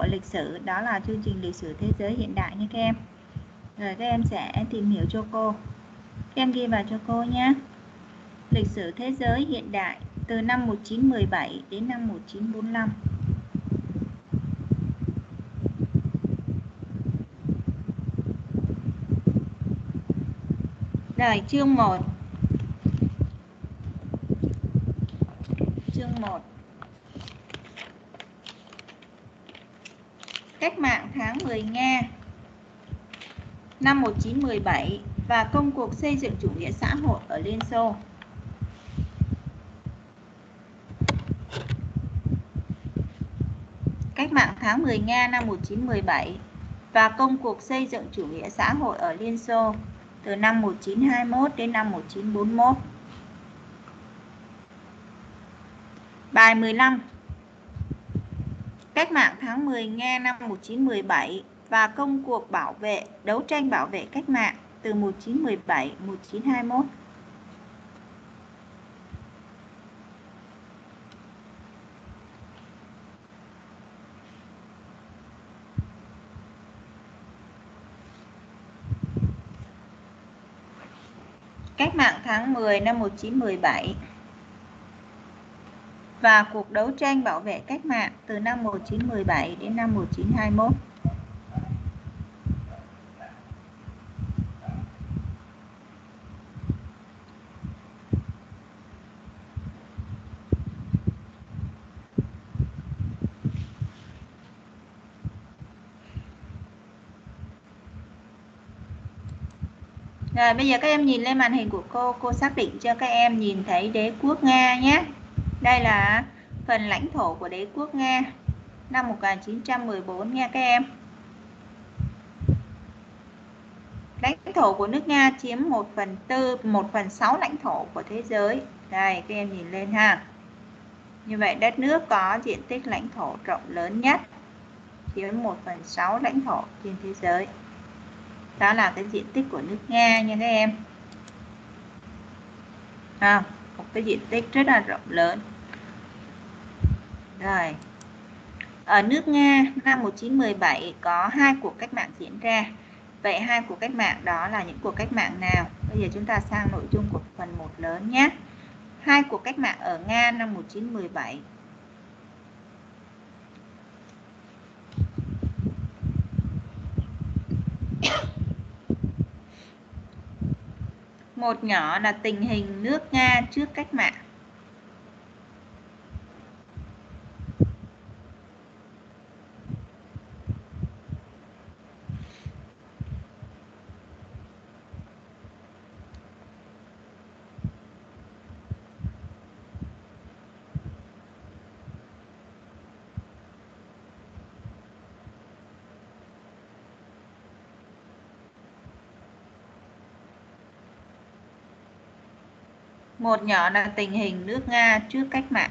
của lịch sử, đó là chương trình lịch sử thế giới hiện đại nha các em. Rồi các em sẽ tìm hiểu cho cô. Các em ghi vào cho cô nhé. Lịch sử thế giới hiện đại từ năm 1917 đến năm 1945. Rồi chương 1. Chương 1. Cách mạng tháng 10 Nga năm 1917 và công cuộc xây dựng chủ nghĩa xã hội ở Liên Xô. Cách mạng tháng 10 Nga năm 1917 và công cuộc xây dựng chủ nghĩa xã hội ở Liên Xô từ năm 1921 đến năm 1941. Bài 15. Cách mạng tháng 10 Nga năm 1917 và công cuộc đấu tranh bảo vệ cách mạng từ 1917 đến 1921. Cách mạng tháng 10 năm 1917 và cuộc đấu tranh bảo vệ cách mạng từ năm 1917 đến năm 1921. Rồi bây giờ các em nhìn lên màn hình của cô xác định cho các em nhìn thấy đế quốc Nga nhé. Đây là phần lãnh thổ của đế quốc Nga năm 1914 nha các em. Lãnh thổ của nước Nga chiếm 1/6 lãnh thổ của thế giới. Đây các em nhìn lên ha. Như vậy đất nước có diện tích lãnh thổ rộng lớn nhất, chiếm 1/6 lãnh thổ trên thế giới. Đó là cái diện tích của nước Nga nha các em. Một cái diện tích rất là rộng lớn. Rồi. Ở nước Nga năm 1917 có 2 cuộc cách mạng diễn ra. Vậy 2 cuộc cách mạng đó là những cuộc cách mạng nào? Bây giờ chúng ta sang nội dung của phần 1 lớn nhé. 2 cuộc cách mạng ở Nga năm 1917. Một nhỏ là tình hình nước Nga trước cách mạng. Một nhỏ là tình hình nước Nga trước cách mạng.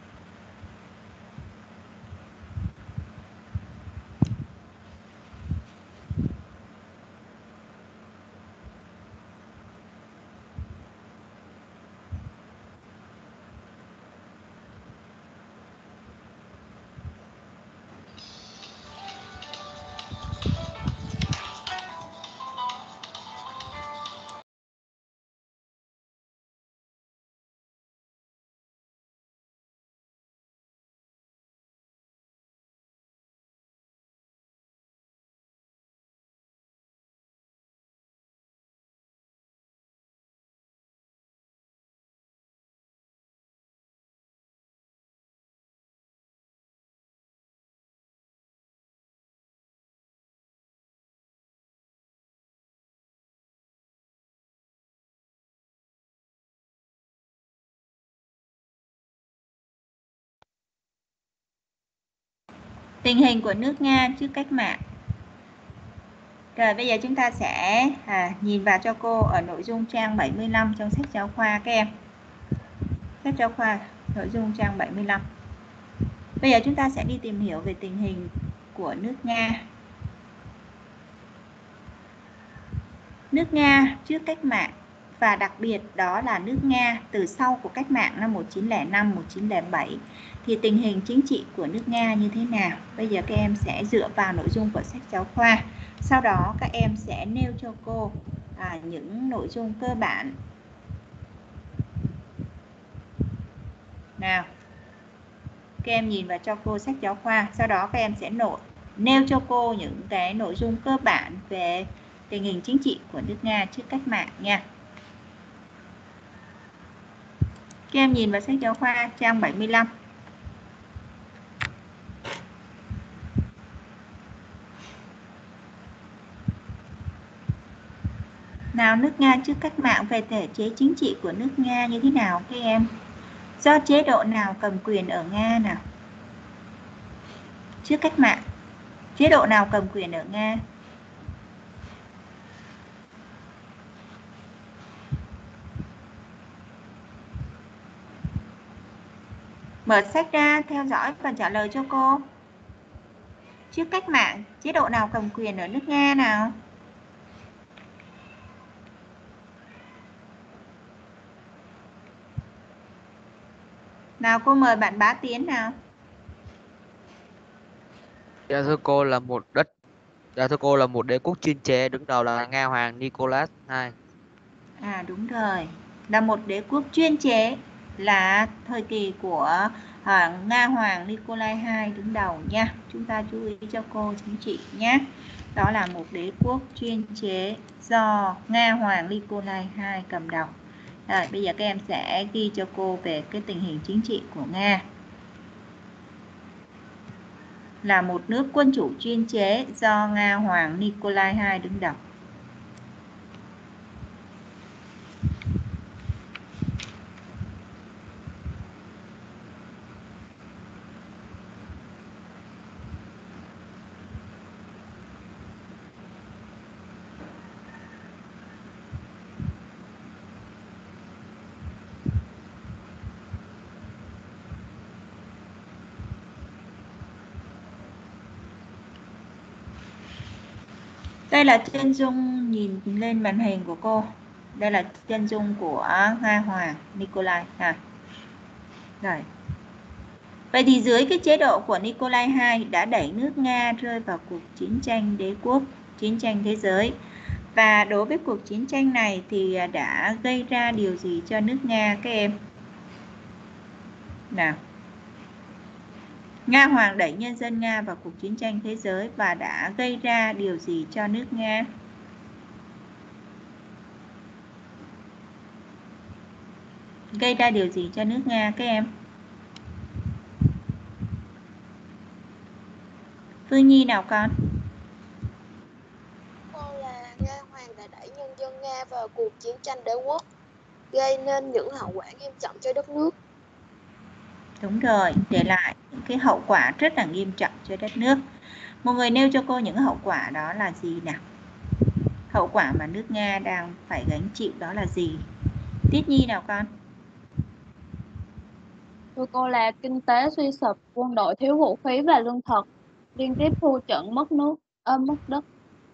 Tình hình của nước Nga trước cách mạng. Rồi bây giờ chúng ta sẽ nhìn vào cho cô ở nội dung trang 75 trong sách giáo khoa các em. Sách giáo khoa nội dung trang 75. Bây giờ chúng ta sẽ đi tìm hiểu về tình hình của nước Nga. Nước Nga trước cách mạng và đặc biệt đó là nước Nga từ sau cuộc cách mạng năm 1905, 1907 thì tình hình chính trị của nước Nga như thế nào? Bây giờ các em sẽ dựa vào nội dung của sách giáo khoa. Sau đó các em sẽ nêu cho cô những nội dung cơ bản. Nào, các em nhìn vào cho cô sách giáo khoa, sau đó các em sẽ nêu cho cô những cái nội dung cơ bản về tình hình chính trị của nước Nga trước cách mạng nha. Các em nhìn vào sách giáo khoa trang 75. Nào, nước Nga trước cách mạng về thể chế chính trị của nước Nga như thế nào các em? Do chế độ nào cầm quyền ở Nga nào? Trước cách mạng, chế độ nào cầm quyền ở Nga? Mở sách ra, theo dõi và trả lời cho cô. Trước cách mạng, chế độ nào cầm quyền ở nước Nga nào? Nào, cô mời bạn Bá Tiến nào. Dạ thưa cô là một đế quốc chuyên chế, đứng đầu là Nga Hoàng Nicholas II. Đúng rồi, là một đế quốc chuyên chế, là thời kỳ của Nga Hoàng Nikolai II đứng đầu nha. Chúng ta chú ý cho cô chính trị nhé. Đó là một đế quốc chuyên chế do Nga Hoàng Nikolai II cầm đầu. Rồi, bây giờ các em sẽ ghi cho cô về cái tình hình chính trị của Nga. Là một nước quân chủ chuyên chế do Nga Hoàng Nikolai II đứng đầu. Đây là chân dung, nhìn lên màn hình của cô. Đây là chân dung của Nga Hoàng Nikolai II. Rồi. Vậy thì dưới cái chế độ của Nikolai II đã đẩy nước Nga rơi vào cuộc chiến tranh đế quốc, chiến tranh thế giới. Và đối với cuộc chiến tranh này thì đã gây ra điều gì cho nước Nga các em? Nào. Nga Hoàng đẩy nhân dân Nga vào cuộc chiến tranh thế giới và đã gây ra điều gì cho nước Nga? Gây ra điều gì cho nước Nga các em? Phương Nhi nào con? Cô là Nga Hoàng đã đẩy nhân dân Nga vào cuộc chiến tranh đế quốc, gây nên những hậu quả nghiêm trọng cho đất nước. Đúng rồi, để lại những cái hậu quả rất là nghiêm trọng cho đất nước. Một người nêu cho cô những hậu quả đó là gì nào? Hậu quả mà nước Nga đang phải gánh chịu đó là gì? Tiết Nhi nào con? Thưa cô là kinh tế suy sụp, quân đội thiếu vũ khí và lương thực, liên tiếp thua trận mất nước, mất đất.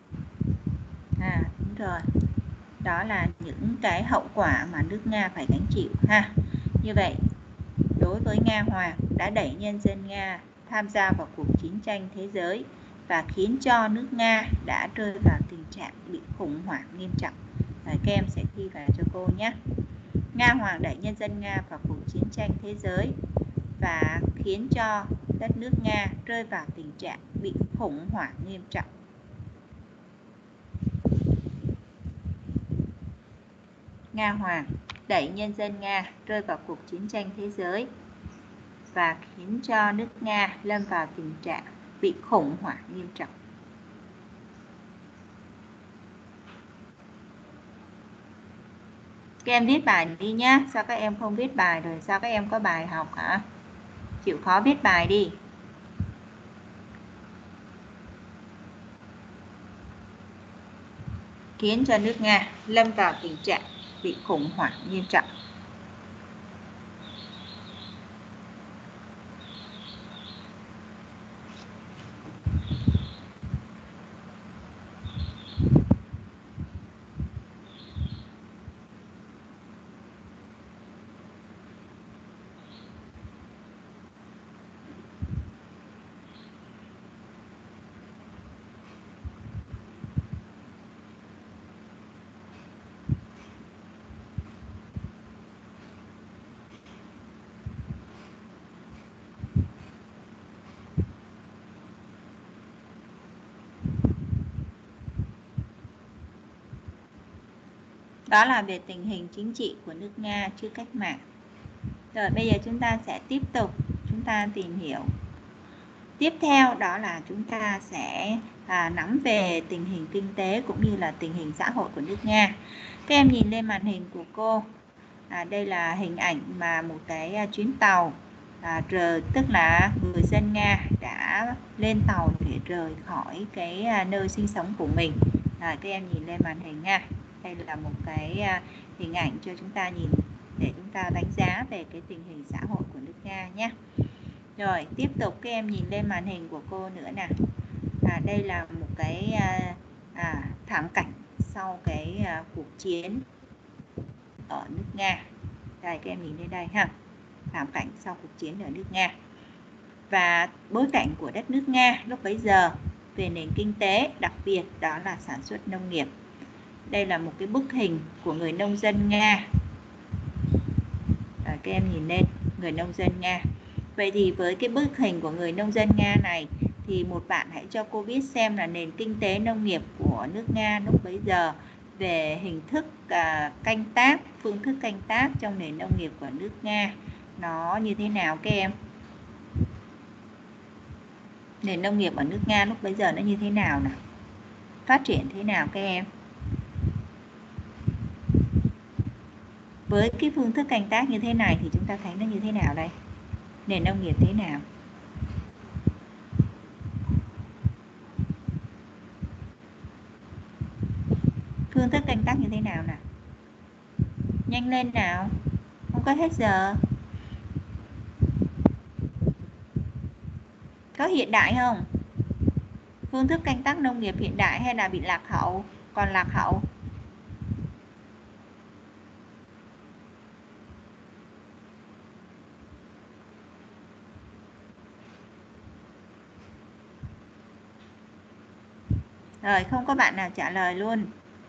Đúng rồi. Đó là những cái hậu quả mà nước Nga phải gánh chịu ha. Như vậy, đối với Nga Hoàng đã đẩy nhân dân Nga tham gia vào cuộc chiến tranh thế giới và khiến cho nước Nga đã rơi vào tình trạng bị khủng hoảng nghiêm trọng. Rồi, các em sẽ ghi vào cho cô nhé. Nga Hoàng đẩy nhân dân Nga vào cuộc chiến tranh thế giới và khiến cho đất nước Nga rơi vào tình trạng bị khủng hoảng nghiêm trọng. Nga Hoàng đẩy nhân dân Nga rơi vào cuộc chiến tranh thế giới và khiến cho nước Nga lâm vào tình trạng bị khủng hoảng nghiêm trọng. Các em viết bài đi nhé. Sao các em không viết bài rồi? Sao các em có bài học hả? Chịu khó viết bài đi. Khiến cho nước Nga lâm vào tình trạng bị khủng hoảng nghiêm trọng. Đó là về tình hình chính trị của nước Nga trước cách mạng. Rồi bây giờ chúng ta sẽ tiếp tục chúng ta tìm hiểu. Tiếp theo đó là chúng ta sẽ nắm về tình hình kinh tế cũng như là tình hình xã hội của nước Nga. Các em nhìn lên màn hình của cô. Đây là hình ảnh mà một cái chuyến tàu tức là người dân Nga đã lên tàu để rời khỏi cái nơi sinh sống của mình. Các em nhìn lên màn hình nha. Đây là một cái hình ảnh cho chúng ta nhìn để chúng ta đánh giá về cái tình hình xã hội của nước Nga nhé. Rồi tiếp tục các em nhìn lên màn hình của cô nữa nè. Đây là một cái thảm cảnh sau cái cuộc chiến ở nước Nga. Đây các em nhìn lên đây ha. Thảm cảnh sau cuộc chiến ở nước Nga. Và bối cảnh của đất nước Nga lúc bấy giờ về nền kinh tế, đặc biệt đó là sản xuất nông nghiệp. Đây là một cái bức hình của người nông dân Nga. Các em nhìn lên người nông dân Nga. Vậy thì với cái bức hình của người nông dân Nga này thì một bạn hãy cho cô biết xem là nền kinh tế nông nghiệp của nước Nga lúc bấy giờ về hình thức canh tác, phương thức canh tác trong nền nông nghiệp của nước Nga nó như thế nào các em? Nền nông nghiệp ở nước Nga lúc bấy giờ nó như thế nào nào? Phát triển thế nào các em? Với cái phương thức canh tác như thế này thì chúng ta thấy nó như thế nào đây? Nền nông nghiệp thế nào? Phương thức canh tác như thế nào nào? Nhanh lên nào. Không có hết giờ. Có hiện đại không? Phương thức canh tác nông nghiệp hiện đại hay là bị lạc hậu? Còn lạc hậu? Rồi không có bạn nào trả lời luôn.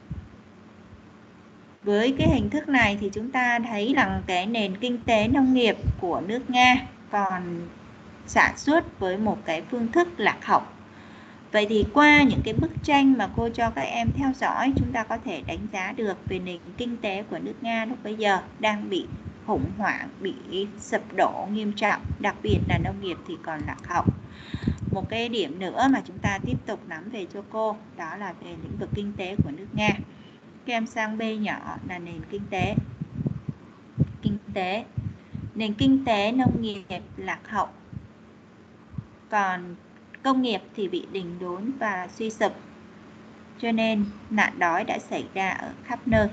Với cái hình thức này thì chúng ta thấy rằng cái nền kinh tế nông nghiệp của nước Nga còn sản xuất với một cái phương thức lạc hậu. Vậy thì qua những cái bức tranh mà cô cho các em theo dõi, chúng ta có thể đánh giá được về nền kinh tế của nước Nga lúc bấy giờ đang bị khủng hoảng, bị sụp đổ nghiêm trọng, đặc biệt là nông nghiệp thì còn lạc hậu. Một cái điểm nữa mà chúng ta tiếp tục nắm về cho cô, đó là về lĩnh vực kinh tế của nước Nga. Các em sang B nhỏ là nền kinh tế. Nền kinh tế nông nghiệp lạc hậu. Còn công nghiệp thì bị đình đốn và suy sụp. Cho nên nạn đói đã xảy ra ở khắp nơi.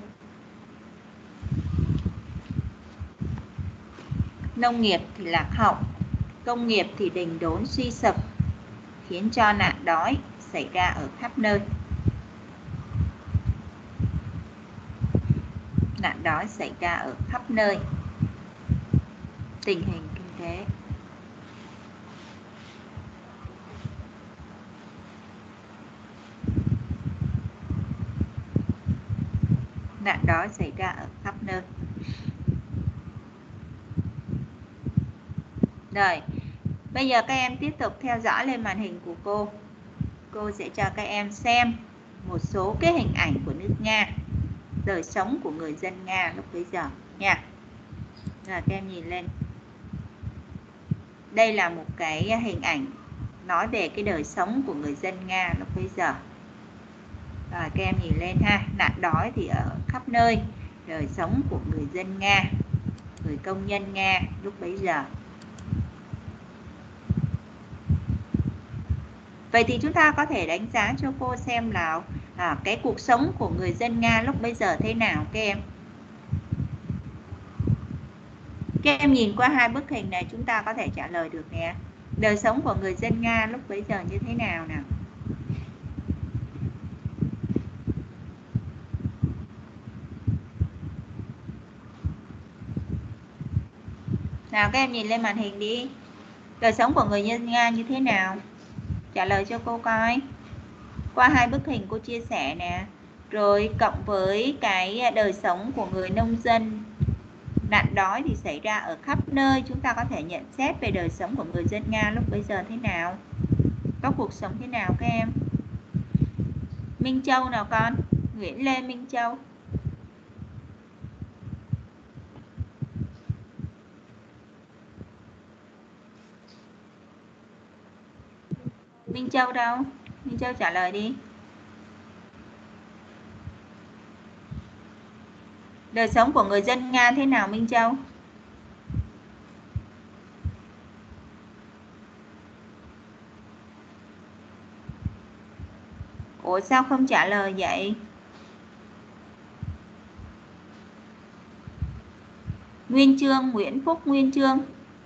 Nông nghiệp thì lạc hậu, công nghiệp thì đình đốn suy sụp, khiến cho nạn đói xảy ra ở khắp nơi. Nạn đói xảy ra ở khắp nơi. Tình hình kinh tế. Nạn đói xảy ra ở khắp nơi. Rồi, bây giờ các em tiếp tục theo dõi lên màn hình của cô. Cô sẽ cho các em xem một số cái hình ảnh của nước Nga, đời sống của người dân Nga lúc bấy giờ nha. Rồi các em nhìn lên. Đây là một cái hình ảnh nói về cái đời sống của người dân Nga lúc bấy giờ. Rồi các em nhìn lên ha, nạn đói thì ở khắp nơi, đời sống của người dân Nga, người công nhân Nga lúc bấy giờ. Vậy thì chúng ta có thể đánh giá cho cô xem là cái cuộc sống của người dân Nga lúc bấy giờ thế nào các em? Các em nhìn qua hai bức hình này chúng ta có thể trả lời được nè. Đời sống của người dân Nga lúc bấy giờ như thế nào nào? Nào các em nhìn lên màn hình đi. Đời sống của người dân Nga như thế nào? Trả lời cho cô coi. Qua hai bức hình cô chia sẻ nè. Rồi cộng với cái đời sống của người nông dân, nạn đói thì xảy ra ở khắp nơi. Chúng ta có thể nhận xét về đời sống của người dân Nga lúc bấy giờ thế nào? Có cuộc sống thế nào các em? Minh Châu nào con? Nguyễn Lê Minh Châu. Minh Châu đâu? Minh Châu trả lời đi. Đời sống của người dân Nga thế nào Minh Châu? Ủa sao không trả lời vậy? Nguyên Chương, Nguyễn Phúc Nguyên Chương.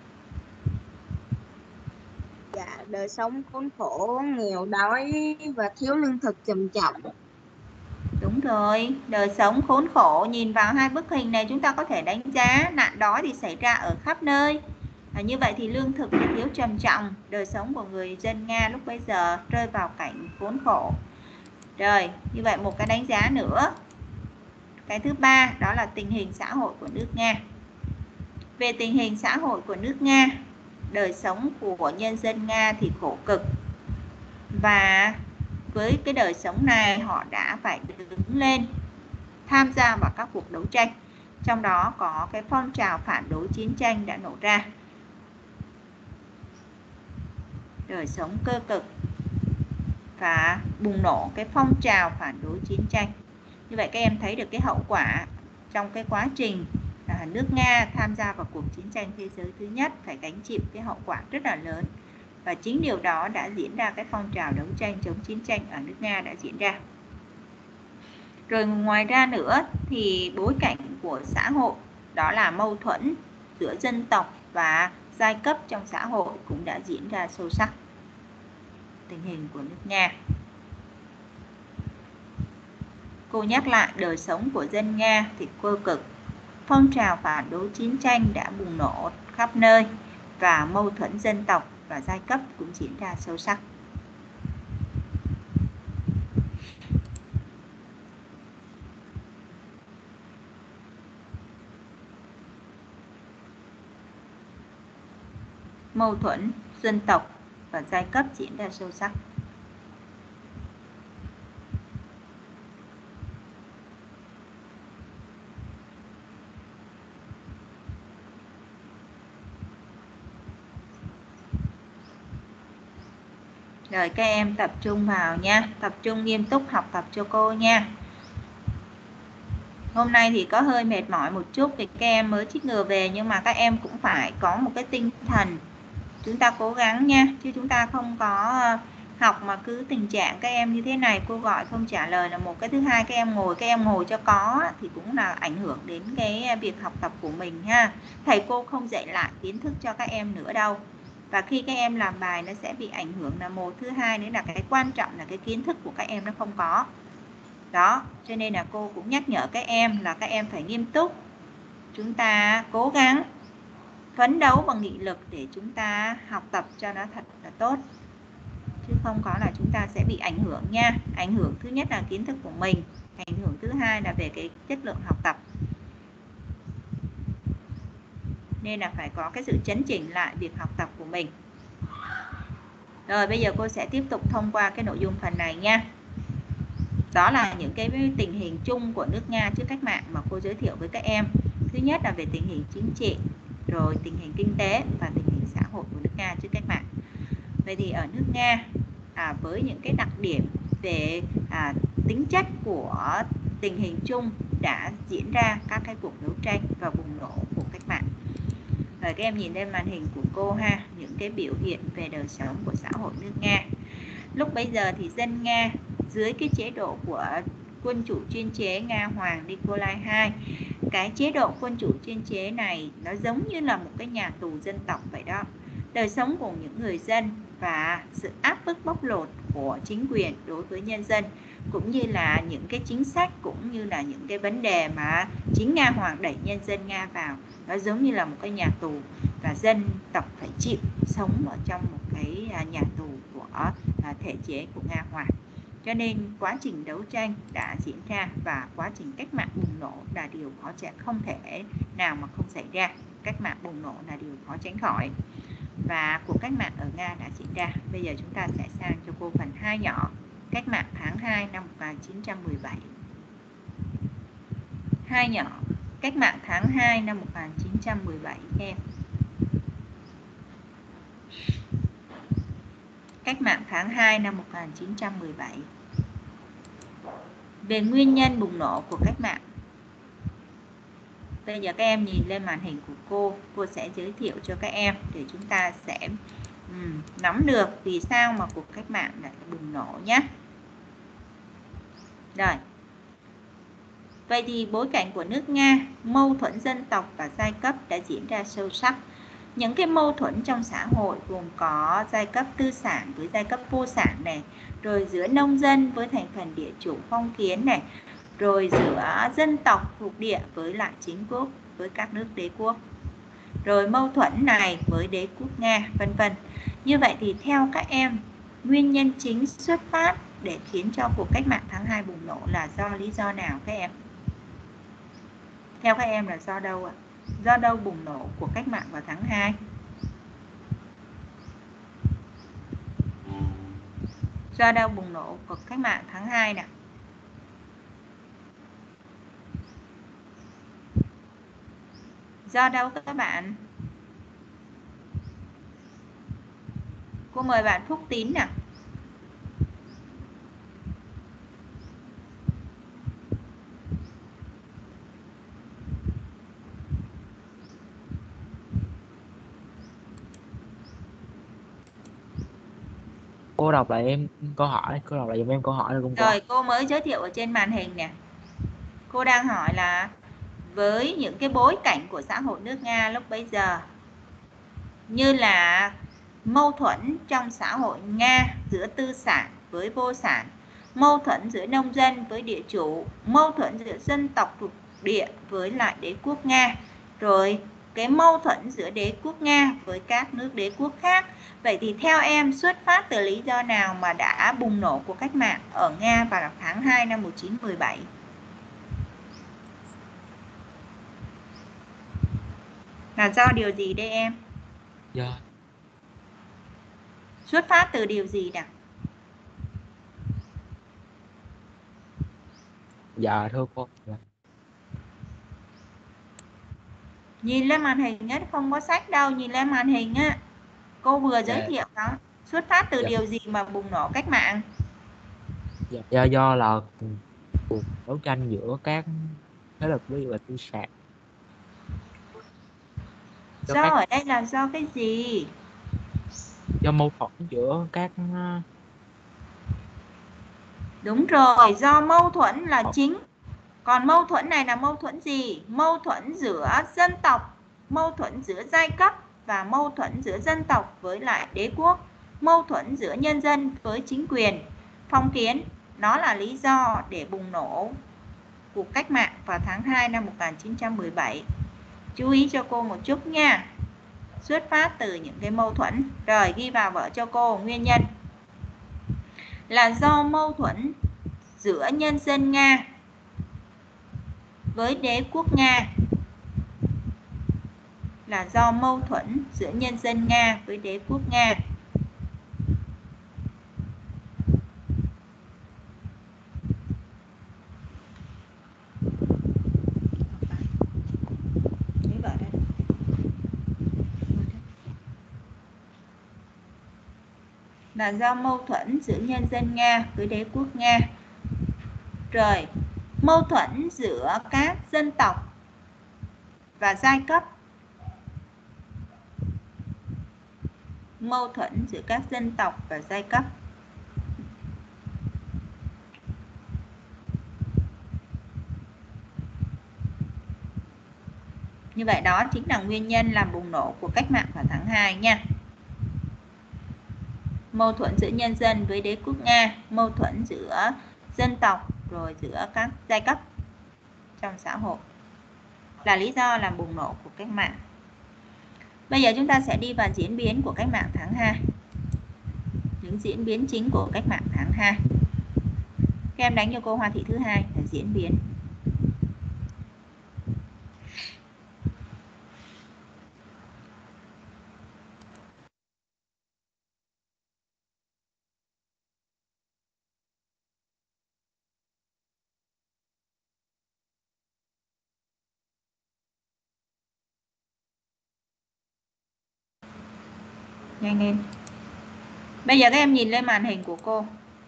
Dạ, đời sống khốn khổ, nghèo đói và thiếu lương thực trầm trọng. Đúng rồi, đời sống khốn khổ. Nhìn vào hai bức hình này chúng ta có thể đánh giá nạn đói thì xảy ra ở khắp nơi. Như vậy thì lương thực thì thiếu trầm trọng. Đời sống của người dân Nga lúc bấy giờ rơi vào cảnh khốn khổ. Rồi, như vậy một cái đánh giá nữa. Cái thứ ba đó là tình hình xã hội của nước Nga. Về tình hình xã hội của nước Nga, đời sống của nhân dân Nga thì khổ cực. Và với cái đời sống này họ đã phải đứng lên tham gia vào các cuộc đấu tranh. Trong đó có cái phong trào phản đối chiến tranh đã nổ ra. Đời sống cơ cực và bùng nổ cái phong trào phản đối chiến tranh. Như vậy các em thấy được cái hậu quả trong cái quá trình nước Nga tham gia vào cuộc chiến tranh thế giới thứ nhất phải gánh chịu cái hậu quả rất là lớn. Và chính điều đó đã diễn ra cái phong trào đấu tranh chống chiến tranh ở nước Nga đã diễn ra. Rồi ngoài ra nữa thì bối cảnh của xã hội đó là mâu thuẫn giữa dân tộc và giai cấp trong xã hội cũng đã diễn ra sâu sắc. Tình hình của nước Nga. Cô nhắc lại đời sống của dân Nga thì cơ cực. Phong trào phản đối chiến tranh đã bùng nổ khắp nơi và mâu thuẫn dân tộc và giai cấp cũng diễn ra sâu sắc. Mâu thuẫn dân tộc và giai cấp diễn ra sâu sắc. Rồi các em tập trung vào nha, tập trung nghiêm túc học tập cho cô nha. Hôm nay thì có hơi mệt mỏi một chút vì các em mới chích ngừa về, nhưng mà các em cũng phải có một cái tinh thần chúng ta cố gắng nha, chứ chúng ta không có học mà cứ tình trạng các em như thế này, cô gọi không trả lời là một. Cái thứ hai, các em ngồi cho có thì cũng là ảnh hưởng đến cái việc học tập của mình ha. Thầy cô không dạy lại kiến thức cho các em nữa đâu, và khi các em làm bài nó sẽ bị ảnh hưởng là một. Thứ hai nữa là cái quan trọng là cái kiến thức của các em nó không có đó, cho nên là cô cũng nhắc nhở các em là các em phải nghiêm túc, chúng ta cố gắng phấn đấu bằng nghị lực để chúng ta học tập cho nó thật là tốt, chứ không có là chúng ta sẽ bị ảnh hưởng nha. Ảnh hưởng thứ nhất là kiến thức của mình, ảnh hưởng thứ hai là về cái chất lượng học tập, nên là phải có cái sự chấn chỉnh lại việc học tập của mình. Rồi bây giờ cô sẽ tiếp tục thông qua cái nội dung phần này nha. Đó là những cái tình hình chung của nước Nga trước cách mạng mà cô giới thiệu với các em. Thứ nhất là về tình hình chính trị, rồi tình hình kinh tế và tình hình xã hội của nước Nga trước cách mạng. Vậy thì ở nước Nga với những cái đặc điểm về tính chất của tình hình chung đã diễn ra các cái cuộc đấu tranh và bùng nổ của cách mạng. Rồi các em nhìn lên màn hình của cô ha, những cái biểu hiện về đời sống của xã hội nước Nga. Lúc bấy giờ thì dân Nga dưới cái chế độ của quân chủ chuyên chế Nga Hoàng Nikolai II, cái chế độ quân chủ chuyên chế này nó giống như là một cái nhà tù dân tộc vậy đó. Đời sống của những người dân và sự áp bức bóc lột của chính quyền đối với nhân dân, cũng như là những cái chính sách, cũng như là những cái vấn đề mà chính Nga Hoàng đẩy nhân dân Nga vào, nó giống như là một cái nhà tù, và dân tộc phải chịu sống ở trong một cái nhà tù của thể chế của Nga Hoàng. Cho nên quá trình đấu tranh đã diễn ra và quá trình cách mạng bùng nổ là điều không thể nào mà không xảy ra. Cách mạng bùng nổ là điều khó tránh khỏi, và cuộc cách mạng ở Nga đã diễn ra. Bây giờ chúng ta sẽ sang cho cô phần 2 nhỏ, cách mạng tháng 2 năm 1917. 2 nhỏ, cách mạng tháng 2 năm 1917 em. cách mạng tháng 2 năm 1917. Về nguyên nhân bùng nổ của cách mạng. Bây giờ các em nhìn lên màn hình của cô sẽ giới thiệu cho các em để chúng ta sẽ nắm được vì sao mà cuộc cách mạng lại bùng nổ nhé. Rồi. Vậy thì bối cảnh của nước Nga, mâu thuẫn dân tộc và giai cấp đã diễn ra sâu sắc. Những cái mâu thuẫn trong xã hội gồm có giai cấp tư sản với giai cấp vô sản này, rồi giữa nông dân với thành phần địa chủ phong kiến này, rồi giữa dân tộc thuộc địa với lại chính quốc, với các nước đế quốc, rồi mâu thuẫn này với đế quốc Nga, vân vân. Như vậy thì theo các em, nguyên nhân chính xuất phát để khiến cho cuộc cách mạng tháng 2 bùng nổ là do lý do nào các em? Theo các em là do đâu ạ? Do đâu bùng nổ của cách mạng vào tháng 2? Do đâu bùng nổ của cách mạng tháng 2 nào? Do đâu các bạn? Cô mời bạn Phúc Tín nào. Cô đọc lại em câu hỏi, cô đọc lại giùm em câu hỏi được không cô? Rồi cô mới giới thiệu ở trên màn hình nè. Cô đang hỏi là với những cái bối cảnh của xã hội nước Nga lúc bấy giờ, như là mâu thuẫn trong xã hội Nga giữa tư sản với vô sản, mâu thuẫn giữa nông dân với địa chủ, mâu thuẫn giữa dân tộc thuộc địa với lại đế quốc Nga, rồi cái mâu thuẫn giữa đế quốc Nga với các nước đế quốc khác. Vậy thì theo em xuất phát từ lý do nào mà đã bùng nổ cuộc cách mạng ở Nga vào tháng 2 năm 1917? Là do điều gì đây em? Dạ. Xuất phát từ điều gì nào? Dạ thưa cô. Dạ. Nhìn lên màn hình á, không có sách đâu, nhìn lên màn hình á. Cô vừa giới Dạ. thiệu đó. Xuất phát từ Dạ. điều gì mà bùng nổ cách mạng? Dạ. Do là cuộc đấu tranh giữa các thế lực với và tư sản. Do ở đây là do cái gì? Do mâu thuẫn giữa các Đúng rồi, do mâu thuẫn là chính. Còn mâu thuẫn này là mâu thuẫn gì? Mâu thuẫn giữa dân tộc, mâu thuẫn giữa giai cấp và mâu thuẫn giữa dân tộc với lại đế quốc, mâu thuẫn giữa nhân dân với chính quyền, phong kiến. Nó là lý do để bùng nổ cuộc cách mạng vào tháng 2 năm 1917. Chú ý cho cô một chút nha. Xuất phát từ những cái mâu thuẫn. Rồi ghi vào vở cho cô nguyên nhân. Là do mâu thuẫn giữa nhân dân Nga với đế quốc Nga. Là do mâu thuẫn giữa nhân dân Nga với đế quốc Nga. Là do mâu thuẫn giữa nhân dân Nga với đế quốc Nga. Rồi, mâu thuẫn giữa các dân tộc và giai cấp. Mâu thuẫn giữa các dân tộc và giai cấp. Như vậy đó chính là nguyên nhân làm bùng nổ của cách mạng vào tháng 2 nha. Mâu thuẫn giữa nhân dân với đế quốc Nga, mâu thuẫn giữa dân tộc rồi giữa các giai cấp trong xã hội là lý do làm bùng nổ của cách mạng. Bây giờ chúng ta sẽ đi vào diễn biến của cách mạng tháng 2. Những diễn biến chính của cách mạng tháng 2. Các em đánh cho cô Hoa Thị thứ hai là diễn biến. Nhanh lên. Bây giờ các em nhìn lên màn hình của cô.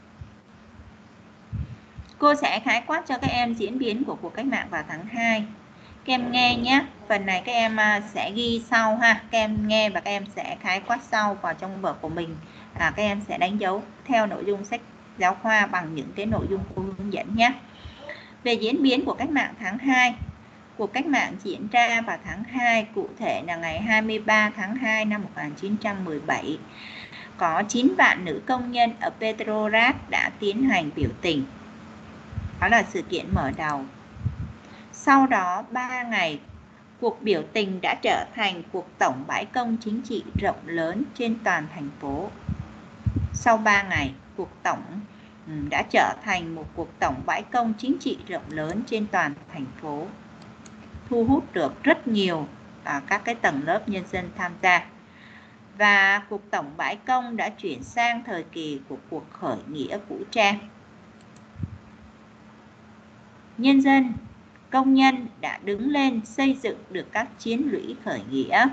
Cô sẽ khái quát cho các em diễn biến của cuộc cách mạng vào tháng 2. Các em nghe nhé. Phần này các em sẽ ghi sau ha. Các em nghe và các em sẽ khái quát sau vào trong vở của mình. Các em sẽ đánh dấu theo nội dung sách giáo khoa bằng những cái nội dung cô hướng dẫn nhé. Về diễn biến của cách mạng tháng 2. Cuộc cách mạng diễn ra vào tháng 2, cụ thể là ngày 23 tháng 2 năm 1917. Có 9 vạn nữ công nhân ở Petrograd đã tiến hành biểu tình. Đó là sự kiện mở đầu. Sau đó 3 ngày, cuộc biểu tình đã trở thành cuộc tổng bãi công chính trị rộng lớn trên toàn thành phố. Sau 3 ngày, cuộc tổng đã trở thành một cuộc tổng bãi công chính trị rộng lớn trên toàn thành phố, thu hút được rất nhiều các cái tầng lớp nhân dân tham gia. Và cuộc tổng bãi công đã chuyển sang thời kỳ của cuộc khởi nghĩa vũ trang. Nhân dân, công nhân đã đứng lên xây dựng được các chiến lũy khởi nghĩa.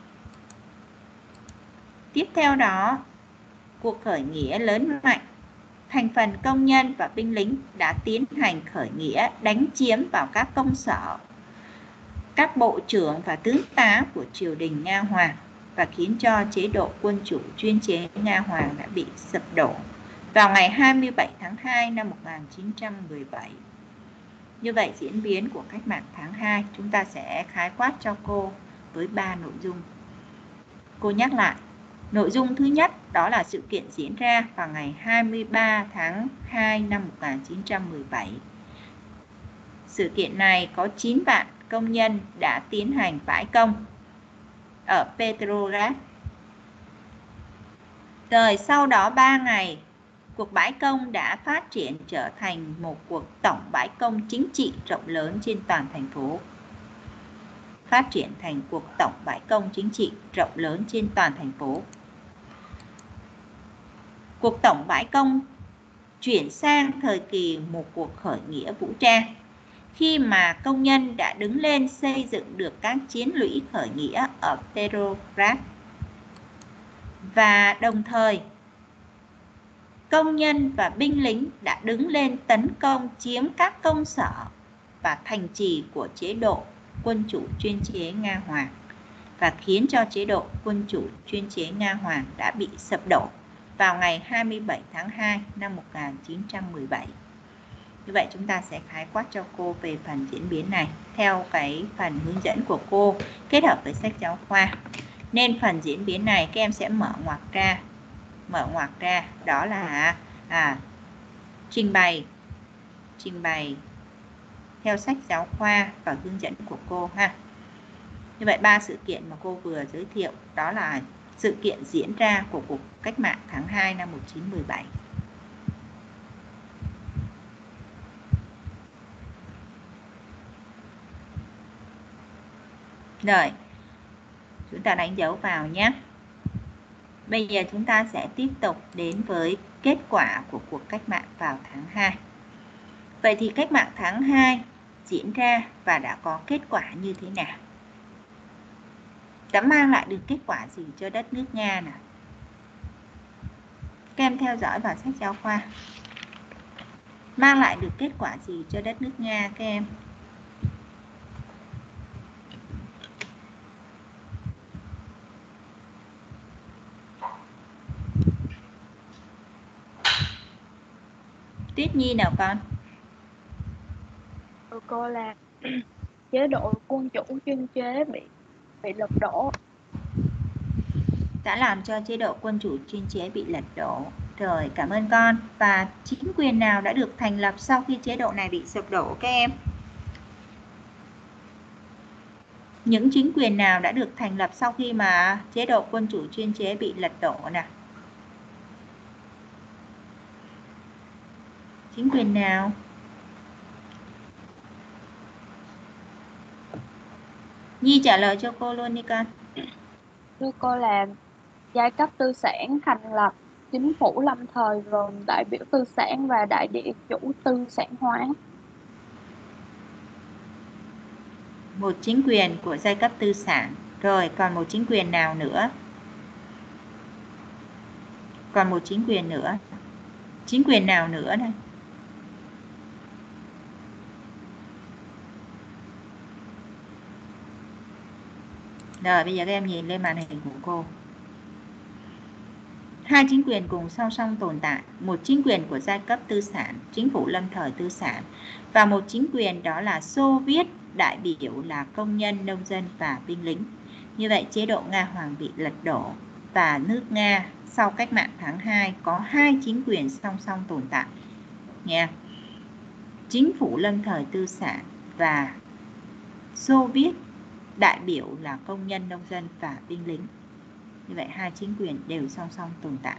Tiếp theo đó, cuộc khởi nghĩa lớn mạnh. Thành phần công nhân và binh lính đã tiến hành khởi nghĩa đánh chiếm vào các công sở, các bộ trưởng và tướng tá của triều đình Nga Hoàng và khiến cho chế độ quân chủ chuyên chế Nga Hoàng đã bị sụp đổ vào ngày 27 tháng 2 năm 1917. Như vậy diễn biến của cách mạng tháng 2 chúng ta sẽ khái quát cho cô với 3 nội dung. Cô nhắc lại. Nội dung thứ nhất đó là sự kiện diễn ra vào ngày 23 tháng 2 năm 1917. Sự kiện này có 9 vạn công nhân đã tiến hành bãi công ở Petrograd. Rồi sau đó 3 ngày, cuộc bãi công đã phát triển trở thành một cuộc tổng bãi công chính trị rộng lớn trên toàn thành phố. Phát triển thành cuộc tổng bãi công chính trị rộng lớn trên toàn thành phố. Cuộc tổng bãi công chuyển sang thời kỳ một cuộc khởi nghĩa vũ trang, khi mà công nhân đã đứng lên xây dựng được các chiến lũy khởi nghĩa ở Petrograd. Và đồng thời, công nhân và binh lính đã đứng lên tấn công chiếm các công sở và thành trì của chế độ quân chủ chuyên chế Nga Hoàng và khiến cho chế độ quân chủ chuyên chế Nga Hoàng đã bị sụp đổ vào ngày 27 tháng 2 năm 1917. Như vậy chúng ta sẽ khái quát cho cô về phần diễn biến này theo cái phần hướng dẫn của cô kết hợp với sách giáo khoa. Nên phần diễn biến này các em sẽ mở ngoặc ra đó là trình bày theo sách giáo khoa và hướng dẫn của cô ha. Như vậy 3 sự kiện mà cô vừa giới thiệu đó là sự kiện diễn ra của cuộc cách mạng tháng 2 năm 1917. Rồi, chúng ta đánh dấu vào nhé. Bây giờ chúng ta sẽ tiếp tục đến với kết quả của cuộc cách mạng vào tháng 2. Vậy thì cách mạng tháng 2 diễn ra và đã có kết quả như thế nào? Đã mang lại được kết quả gì cho đất nước Nga nào? Các em theo dõi vào sách giáo khoa. Mang lại được kết quả gì cho đất nước Nga các em? Tuyết Nhi nào con? Cô là chế độ quân chủ chuyên chế bị lật đổ. Đã làm cho chế độ quân chủ chuyên chế bị lật đổ. Rồi, cảm ơn con. Và chính quyền nào đã được thành lập sau khi chế độ này bị sụp đổ các em? Những chính quyền nào đã được thành lập sau khi mà chế độ quân chủ chuyên chế bị lật đổ nào? Chính quyền nào? Nhi trả lời cho cô luôn đi con. Thưa cô là giai cấp tư sản thành lập chính phủ lâm thời gồm đại biểu tư sản và đại địa chủ tư sản hóa. Một chính quyền của giai cấp tư sản. Rồi, còn một chính quyền nào nữa? Còn một chính quyền nữa. Chính quyền nào nữa đây? Rồi bây giờ các em nhìn lên màn hình của cô. Hai chính quyền cùng song song tồn tại. Một chính quyền của giai cấp tư sản, chính phủ lâm thời tư sản, và một chính quyền đó là Xô Viết, đại biểu là công nhân, nông dân và binh lính. Như vậy chế độ Nga Hoàng bị lật đổ và nước Nga sau cách mạng tháng 2 có hai chính quyền song song tồn tại. Nghe. Chính phủ lâm thời tư sản và Xô Viết, đại biểu là công nhân, nông dân và binh lính. Như vậy hai chính quyền đều song song tồn tại.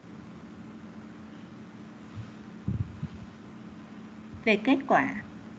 Về kết quả,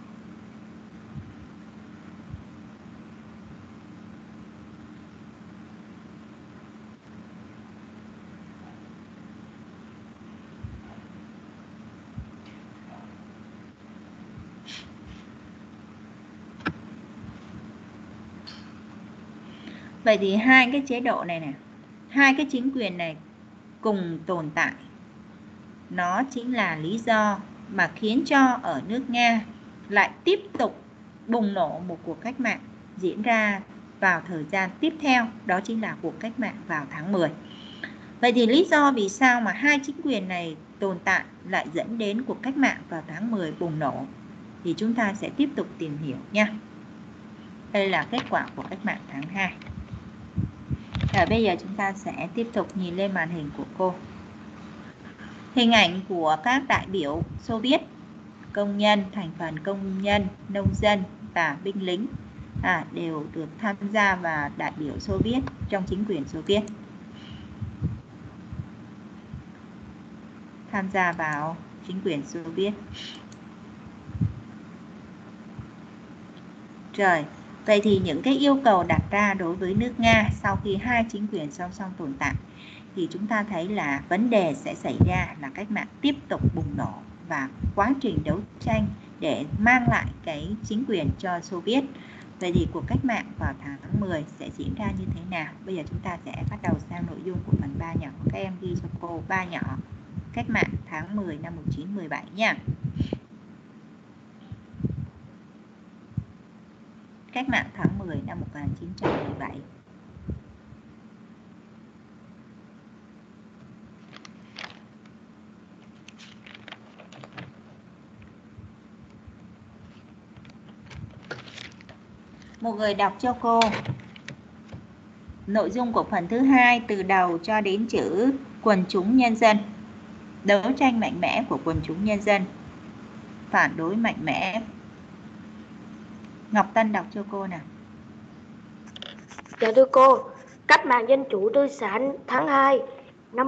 vậy thì hai cái chế độ này nè, hai cái chính quyền này cùng tồn tại. Nó chính là lý do mà khiến cho ở nước Nga lại tiếp tục bùng nổ một cuộc cách mạng diễn ra vào thời gian tiếp theo, đó chính là cuộc cách mạng vào tháng 10. Vậy thì lý do vì sao mà hai chính quyền này tồn tại lại dẫn đến cuộc cách mạng vào tháng 10 bùng nổ thì chúng ta sẽ tiếp tục tìm hiểu nha. Đây là kết quả của cách mạng tháng 2. Rồi bây giờ chúng ta sẽ tiếp tục nhìn lên màn hình của cô. Hình ảnh của các đại biểu Xô Viết, công nhân, thành phần công nhân, nông dân và binh lính đều được tham gia vào đại biểu Xô Viết trong chính quyền Xô Viết. Tham gia vào chính quyền Xô Viết. Rồi, vậy thì những cái yêu cầu đặt ra đối với nước Nga sau khi hai chính quyền song song tồn tại thì chúng ta thấy là vấn đề sẽ xảy ra là cách mạng tiếp tục bùng nổ và quá trình đấu tranh để mang lại cái chính quyền cho Xô Viết. Vậy thì cuộc cách mạng vào tháng 10 sẽ diễn ra như thế nào? Bây giờ chúng ta sẽ bắt đầu sang nội dung của phần 3 nhỏ. Các em ghi cho cô 3 nhỏ. Cách mạng tháng 10 năm 1917 nha. Cách mạng tháng 10 năm 1917. Một người đọc cho cô nội dung của phần thứ 2 từ đầu cho đến chữ quần chúng nhân dân. Đấu tranh mạnh mẽ của quần chúng nhân dân, phản đối mạnh mẽ. Ngọc Tân đọc cho cô nào. Dạ thưa cô, cách mạng dân chủ tư sản tháng 2 năm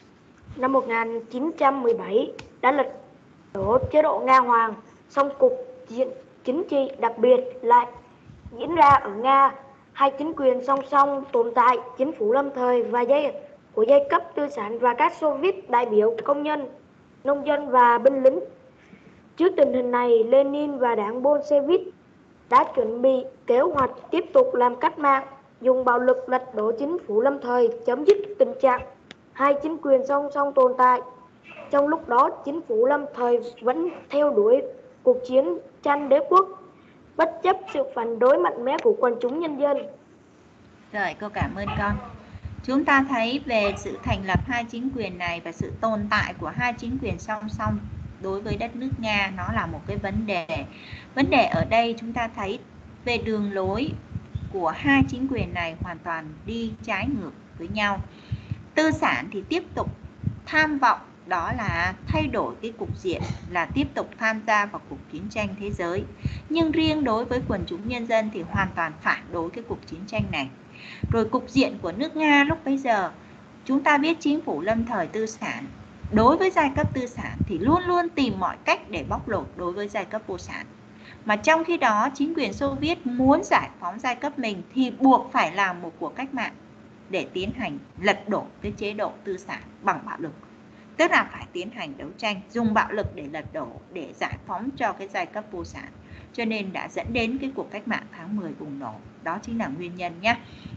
1917 đã lật đổ chế độ Nga Hoàng, song cục diện chính trị đặc biệt lại diễn ra ở Nga. Hai chính quyền song song tồn tại, chính phủ lâm thời và của giai cấp tư sản và các Xô Viết đại biểu công nhân, nông dân và binh lính. Trước tình hình này, Lenin và đảng Bolshevik đã chuẩn bị kế hoạch tiếp tục làm cách mạng, dùng bạo lực lật đổ chính phủ lâm thời, chấm dứt tình trạng hai chính quyền song song tồn tại. Trong lúc đó, chính phủ lâm thời vẫn theo đuổi cuộc chiến tranh đế quốc, bất chấp sự phản đối mạnh mẽ của quần chúng nhân dân. Rồi, cô cảm ơn con. Chúng ta thấy về sự thành lập hai chính quyền này và sự tồn tại của hai chính quyền song song đối với đất nước Nga, nó là một cái vấn đề. Vấn đề ở đây chúng ta thấy về đường lối của hai chính quyền này hoàn toàn đi trái ngược với nhau. Tư sản thì tiếp tục tham vọng đó là thay đổi cái cục diện, là tiếp tục tham gia vào cuộc chiến tranh thế giới. Nhưng riêng đối với quần chúng nhân dân thì hoàn toàn phản đối cái cuộc chiến tranh này. Rồi cục diện của nước Nga lúc bấy giờ, chúng ta biết chính phủ lâm thời tư sản đối với giai cấp tư sản thì luôn luôn tìm mọi cách để bóc lột đối với giai cấp vô sản. Mà trong khi đó chính quyền Xô Viết muốn giải phóng giai cấp mình thì buộc phải làm một cuộc cách mạng để tiến hành lật đổ cái chế độ tư sản bằng bạo lực. Tức là phải tiến hành đấu tranh, dùng bạo lực để lật đổ, để giải phóng cho cái giai cấp vô sản. Cho nên đã dẫn đến cái cuộc cách mạng tháng 10 bùng nổ. Đó chính là nguyên nhân nhé.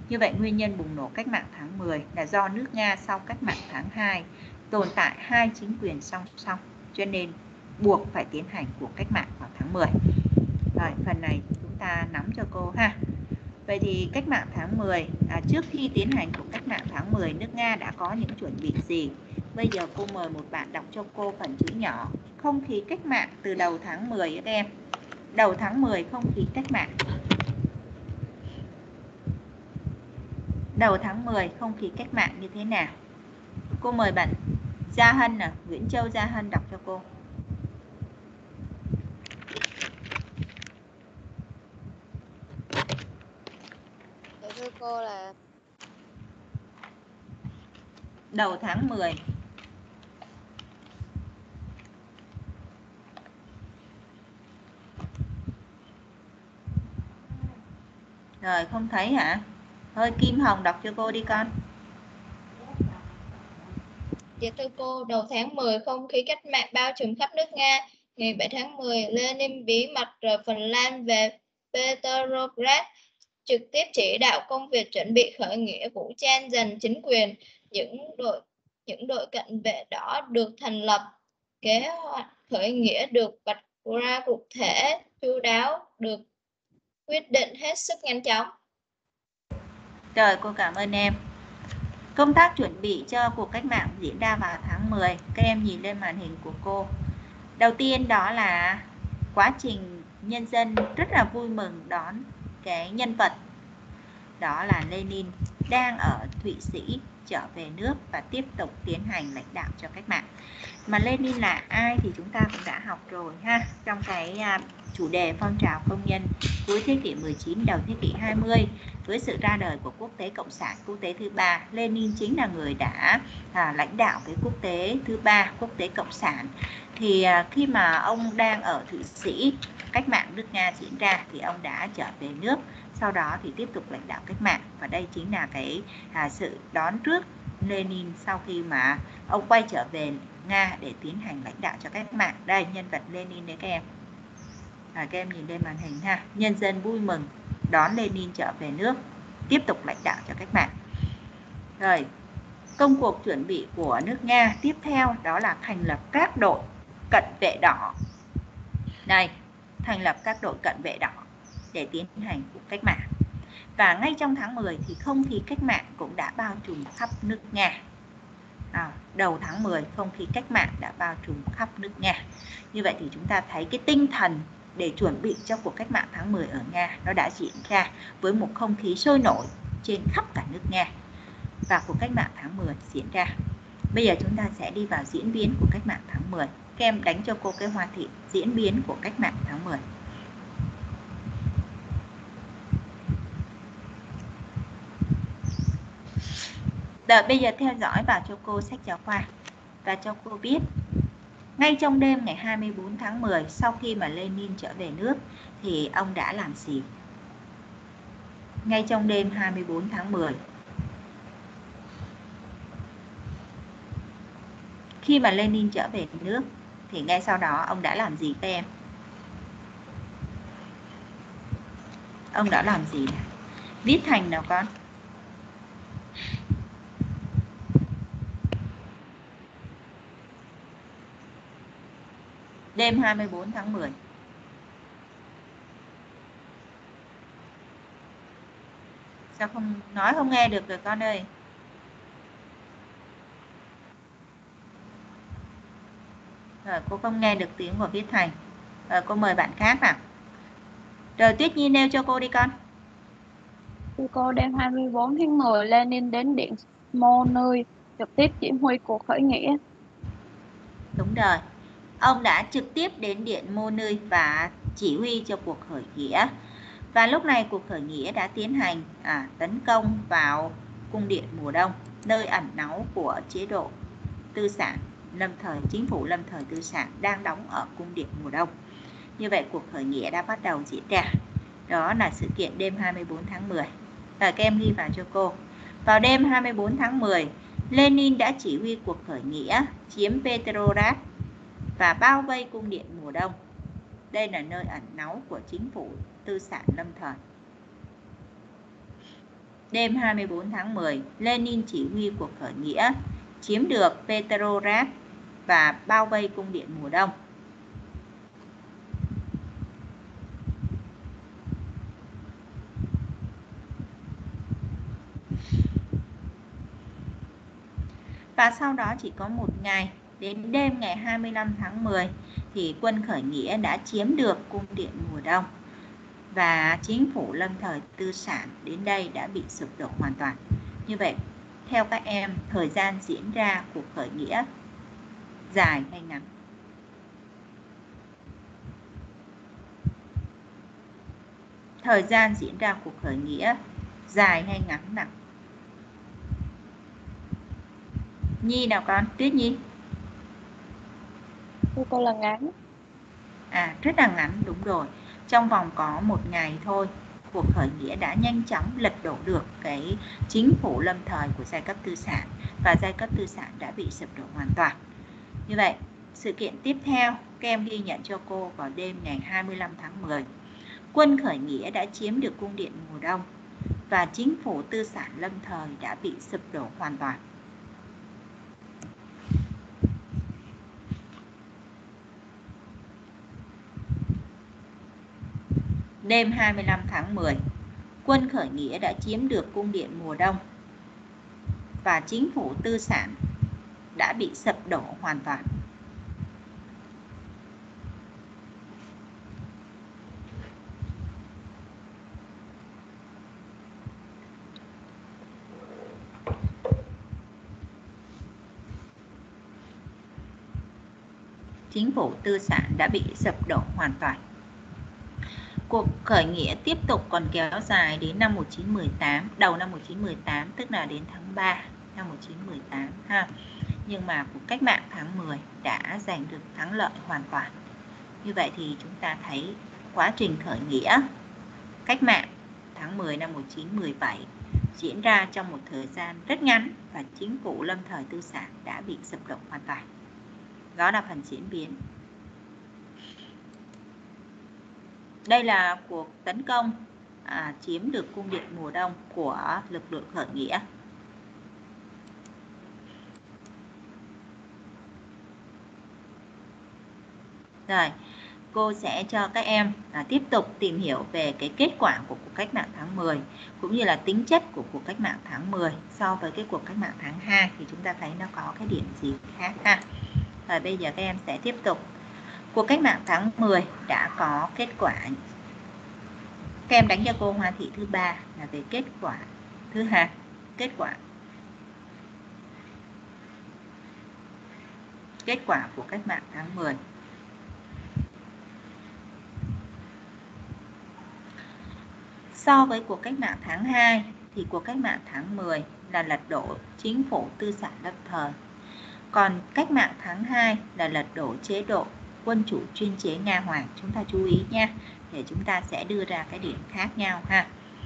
Như vậy nguyên nhân bùng nổ cách mạng tháng 10 là do nước Nga sau cách mạng tháng 2 tồn tại hai chính quyền song song, cho nên buộc phải tiến hành cuộc cách mạng vào tháng 10. Rồi, phần này chúng ta nắm cho cô ha. Vậy thì cách mạng tháng 10, trước khi tiến hành cuộc cách mạng tháng 10, nước Nga đã có những chuẩn bị gì? Bây giờ cô mời một bạn đọc cho cô phần chữ nhỏ. Không khí cách mạng từ đầu tháng 10 các em. Đầu tháng 10 không khí cách mạng. Đầu tháng 10 không khí cách mạng như thế nào? Cô mời bạn Gia Hân, Nguyễn Châu Gia Hân đọc cho cô. Thưa cô là Đầu tháng 10. Rồi, không thấy hả? Thôi Kim Hồng đọc cho cô đi con. Dạ thưa cô, đầu tháng 10 không khí cách mạng bao trùm khắp nước Nga. Ngày 7 tháng 10, Lenin bí mật rời Phần Lan về Petrograd, trực tiếp chỉ đạo công việc chuẩn bị khởi nghĩa vũ trang giành chính quyền. Những đội cận vệ đỏ được thành lập, kế hoạch khởi nghĩa được vạch ra cụ thể, chu đáo, được quyết định hết sức nhanh chóng. Rồi, cô cảm ơn em. Công tác chuẩn bị cho cuộc cách mạng diễn ra vào tháng 10. Các em nhìn lên màn hình của cô. Đầu tiên đó là quá trình nhân dân rất là vui mừng đón cái nhân vật đó là Lenin đang ở Thụy Sĩ trở về nước và tiếp tục tiến hành lãnh đạo cho cách mạng. Mà Lenin là ai thì chúng ta cũng đã học rồi ha, trong cái chủ đề phong trào công nhân cuối thế kỷ 19 đầu thế kỷ 20. Với sự ra đời của quốc tế cộng sản quốc tế thứ ba, Lenin chính là người đã lãnh đạo cái quốc tế thứ ba, quốc tế cộng sản. Thì khi mà ông đang ở Thụy Sĩ, cách mạng nước Nga diễn ra thì ông đã trở về nước, sau đó thì tiếp tục lãnh đạo cách mạng. Và đây chính là cái sự đón trước Lenin sau khi mà ông quay trở về Nga để tiến hành lãnh đạo cho cách mạng. Đây, nhân vật Lenin đấy các em. Các em nhìn lên màn hình ha. Nhân dân vui mừng đón Lenin trở về nước, tiếp tục lãnh đạo cho cách mạng. Rồi, công cuộc chuẩn bị của nước Nga tiếp theo đó là thành lập các đội cận vệ đỏ. Đây, thành lập các đội cận vệ đỏ để tiến hành cuộc cách mạng. Và ngay trong tháng 10 thì không khí cách mạng cũng đã bao trùm khắp nước Nga. Đầu tháng 10 không khí cách mạng đã bao trùm khắp nước Nga. Như vậy thì chúng ta thấy cái tinh thần để chuẩn bị cho cuộc cách mạng tháng 10 ở Nga nó đã diễn ra với một không khí sôi nổi trên khắp cả nước Nga. Và cuộc cách mạng tháng 10 diễn ra. Bây giờ chúng ta sẽ đi vào diễn biến của cách mạng tháng 10. Các em đánh cho cô cái hoa thị diễn biến của cách mạng tháng 10. Đợi bây giờ theo dõi vào cho cô sách giáo khoa và cho cô biết ngay trong đêm ngày 24 tháng 10 sau khi mà Lenin trở về nước thì ông đã làm gì? Ngay trong đêm 24 tháng 10 khi mà Lenin trở về nước thì ngay sau đó ông đã làm gì các em? Ông đã làm gì? Viết thành nào con. Đêm 24 tháng 10. Sao không nói không nghe được rồi con ơi? Rồi cô không nghe được tiếng của Viết Thành. Rồi cô mời bạn khác nào. Rồi Tuyết Nhi nêu cho cô đi con. Thưa cô, đêm 24 tháng 10, Lenin đến điện Smolny trực tiếp chỉ huy cuộc khởi nghĩa. Đúng rồi. Ông đã trực tiếp đến điện Smolny và chỉ huy cho cuộc khởi nghĩa. Và lúc này cuộc khởi nghĩa đã tiến hành tấn công vào cung điện mùa đông, nơi ẩn náu của chế độ tư sản lâm thời, chính phủ lâm thời tư sản đang đóng ở cung điện mùa đông. Như vậy cuộc khởi nghĩa đã bắt đầu diễn ra. Đó là sự kiện đêm 24 tháng 10. Các em ghi vào cho cô. Vào đêm 24 tháng 10, Lenin đã chỉ huy cuộc khởi nghĩa chiếm Petrograd và bao vây cung điện mùa đông. Đây là nơi ẩn náu của chính phủ tư sản lâm thời. Đêm 24 tháng 10, Lenin chỉ huy cuộc khởi nghĩa, chiếm được Petrograd và bao vây cung điện mùa đông. Và sau đó chỉ có một ngày, đến đêm ngày 25 tháng 10 thì quân khởi nghĩa đã chiếm được cung điện mùa đông và chính phủ lâm thời tư sản đến đây đã bị sụp đổ hoàn toàn. Như vậy, theo các em, thời gian diễn ra cuộc khởi nghĩa dài hay ngắn? Thời gian diễn ra cuộc khởi nghĩa dài hay ngắn nào? Nhi nào con? Tuyết Nhi? Thưa cô là ngắn. Rất là ngắn, đúng rồi. Trong vòng có một ngày thôi, cuộc khởi nghĩa đã nhanh chóng lật đổ được cái chính phủ lâm thời của giai cấp tư sản và giai cấp tư sản đã bị sụp đổ hoàn toàn. Như vậy, sự kiện tiếp theo các em ghi nhận cho cô vào đêm ngày 25 tháng 10. Quân khởi nghĩa đã chiếm được cung điện mùa đông và chính phủ tư sản lâm thời đã bị sụp đổ hoàn toàn. Đêm 25 tháng 10, quân khởi nghĩa đã chiếm được cung điện mùa đông và chính phủ tư sản đã bị sụp đổ hoàn toàn. Chính phủ tư sản đã bị sụp đổ hoàn toàn. Cuộc khởi nghĩa tiếp tục còn kéo dài đến năm 1918, đầu năm 1918, tức là đến tháng 3 năm 1918 ha. Nhưng mà cuộc cách mạng tháng 10 đã giành được thắng lợi hoàn toàn. Như vậy thì chúng ta thấy quá trình khởi nghĩa cách mạng tháng 10 năm 1917 diễn ra trong một thời gian rất ngắn và chính phủ lâm thời tư sản đã bị sụp đổ hoàn toàn. Đó là phần diễn biến. Đây là cuộc tấn công chiếm được cung điện mùa đông của lực lượng khởi nghĩa. Rồi, cô sẽ cho các em tiếp tục tìm hiểu về cái kết quả của cuộc cách mạng tháng 10 cũng như là tính chất của cuộc cách mạng tháng 10 so với cái cuộc cách mạng tháng 2 thì chúng ta thấy nó có cái điểm gì khác ha. Rồi bây giờ các em sẽ tiếp tục. Cuộc cách mạng tháng 10 đã có kết quả. Các em đánh cho cô Hoa Thị thứ 3 là về kết quả. Thứ hai, kết quả của cách mạng tháng 10. So với cuộc cách mạng tháng 2 thì cuộc cách mạng tháng 10 là lật đổ chính phủ tư sản lâm thời. Còn cách mạng tháng 2 là lật đổ chế độ quân chủ chuyên chế Nga Hoàng. Chúng ta chú ý nha, để chúng ta sẽ đưa ra cái điểm khác nhau ha.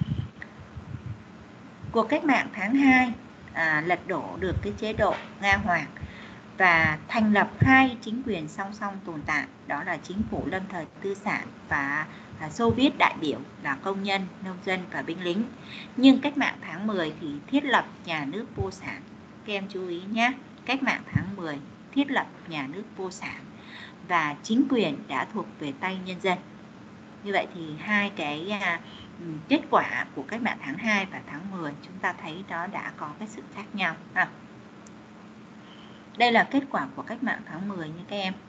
Cuộc cách mạng tháng 2 lật đổ được cái chế độ Nga Hoàng và thành lập hai chính quyền song song tồn tại, đó là chính phủ lâm thời tư sản và Xô Viết đại biểu là công nhân, nông dân và binh lính. Nhưng cách mạng tháng 10 thì thiết lập nhà nước vô sản. Các em chú ý nhé, cách mạng tháng 10 thiết lập nhà nước vô sản và chính quyền đã thuộc về tay nhân dân. Như vậy thì hai cái kết quả của cách mạng tháng 2 và tháng 10 chúng ta thấy đó đã có cái sự khác nhau ha. Đây là kết quả của cách mạng tháng 10 nha các em.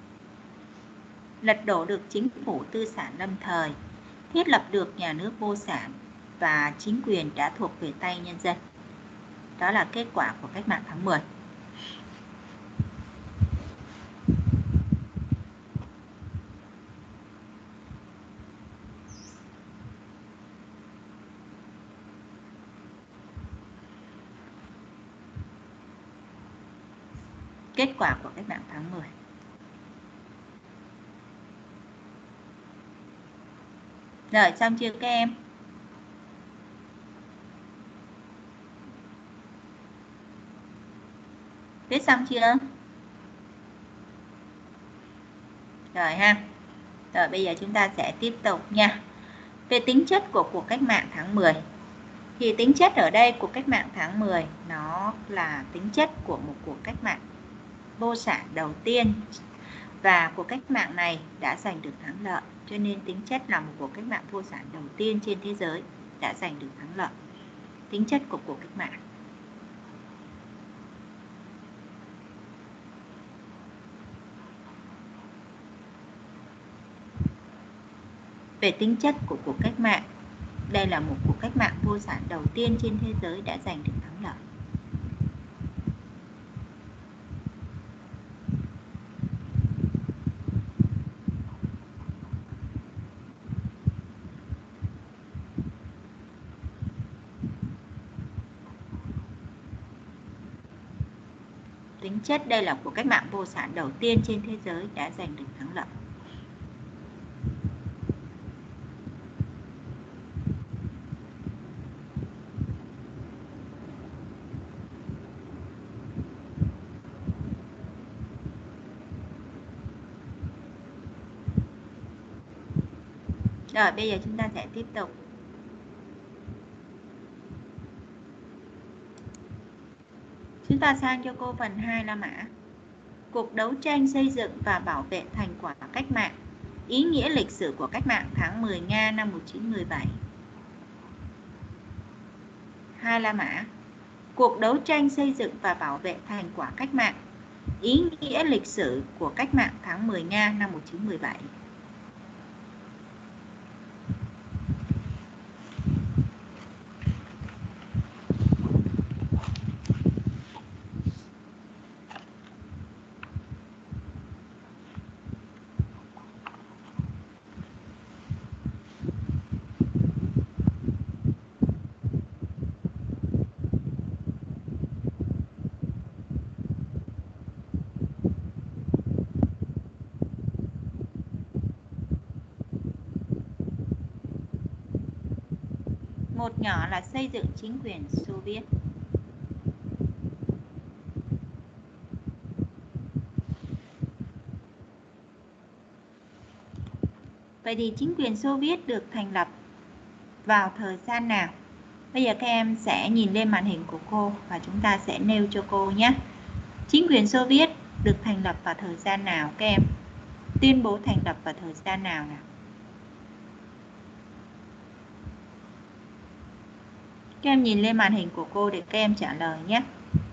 Lật đổ được chính phủ tư sản lâm thời, thiết lập được nhà nước vô sản và chính quyền đã thuộc về tay nhân dân. Đó là kết quả của cách mạng tháng 10. Kết quả của cách mạng tháng 10. Rồi, xong chưa các em? Viết xong chưa? Rồi ha. Rồi bây giờ chúng ta sẽ tiếp tục nha. Về tính chất của cuộc cách mạng tháng 10. Thì tính chất ở đây của cách mạng tháng 10 nó là tính chất của một cuộc cách mạng vô sản đầu tiên, và cuộc cách mạng này đã giành được thắng lợi, cho nên tính chất là một cuộc cách mạng vô sản đầu tiên trên thế giới đã giành được thắng lợi. Tính chất của cuộc cách mạng. Về tính chất của cuộc cách mạng, đây là một cuộc cách mạng vô sản đầu tiên trên thế giới đã giành được thắng lợi. Tính chất đây là cuộc cách mạng vô sản đầu tiên trên thế giới đã giành được thắng lợi. Rồi bây giờ chúng ta sẽ tiếp tục. Chúng ta sang cho cô phần 2 La Mã. Cuộc đấu tranh xây dựng và bảo vệ thành quả cách mạng. Ý nghĩa lịch sử của cách mạng tháng 10 Nga năm 1917. 2 La Mã. Cuộc đấu tranh xây dựng và bảo vệ thành quả cách mạng. Ý nghĩa lịch sử của cách mạng tháng 10 Nga năm 1917. Một nhỏ là xây dựng chính quyền Xô Viết. Vậy thì chính quyền Xô Viết được thành lập vào thời gian nào? Bây giờ các em sẽ nhìn lên màn hình của cô và chúng ta sẽ nêu cho cô nhé. Chính quyền Xô Viết được thành lập vào thời gian nào các em? Tuyên bố thành lập vào thời gian nào nào? Các em nhìn lên màn hình của cô để các em trả lời nhé.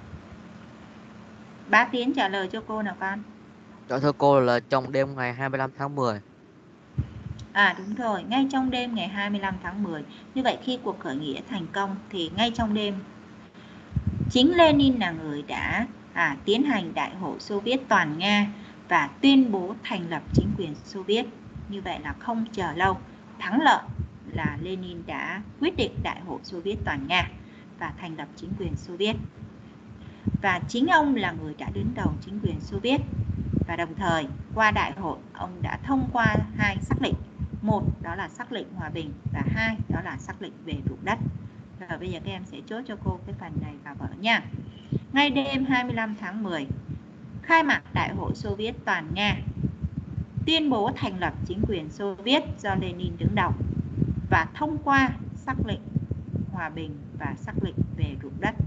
Bá Tiến trả lời cho cô nào con. Dạ thưa cô là trong đêm ngày 25 tháng 10. À đúng rồi, ngay trong đêm ngày 25 tháng 10. Như vậy khi cuộc khởi nghĩa thành công thì ngay trong đêm chính Lenin là người đã tiến hành Đại hội Xô Viết toàn Nga và tuyên bố thành lập chính quyền Xô Viết. Như vậy là không chờ lâu, thắng lợi là Lenin đã quyết định Đại hội Xô Viết toàn Nga và thành lập chính quyền Xô Viết. Và chính ông là người đã đứng đầu chính quyền Xô Viết. Và đồng thời qua đại hội ông đã thông qua 2 sắc lệnh. Một đó là sắc lệnh hòa bình và 2 đó là sắc lệnh về ruộng đất. Rồi bây giờ các em sẽ chốt cho cô cái phần này vào vở nha. Ngay đêm 25 tháng 10 khai mạc Đại hội Xô Viết toàn Nga, tuyên bố thành lập chính quyền Xô Viết do Lenin đứng đầu và thông qua sắc lệnh hòa bình và sắc lệnh về ruộng đất.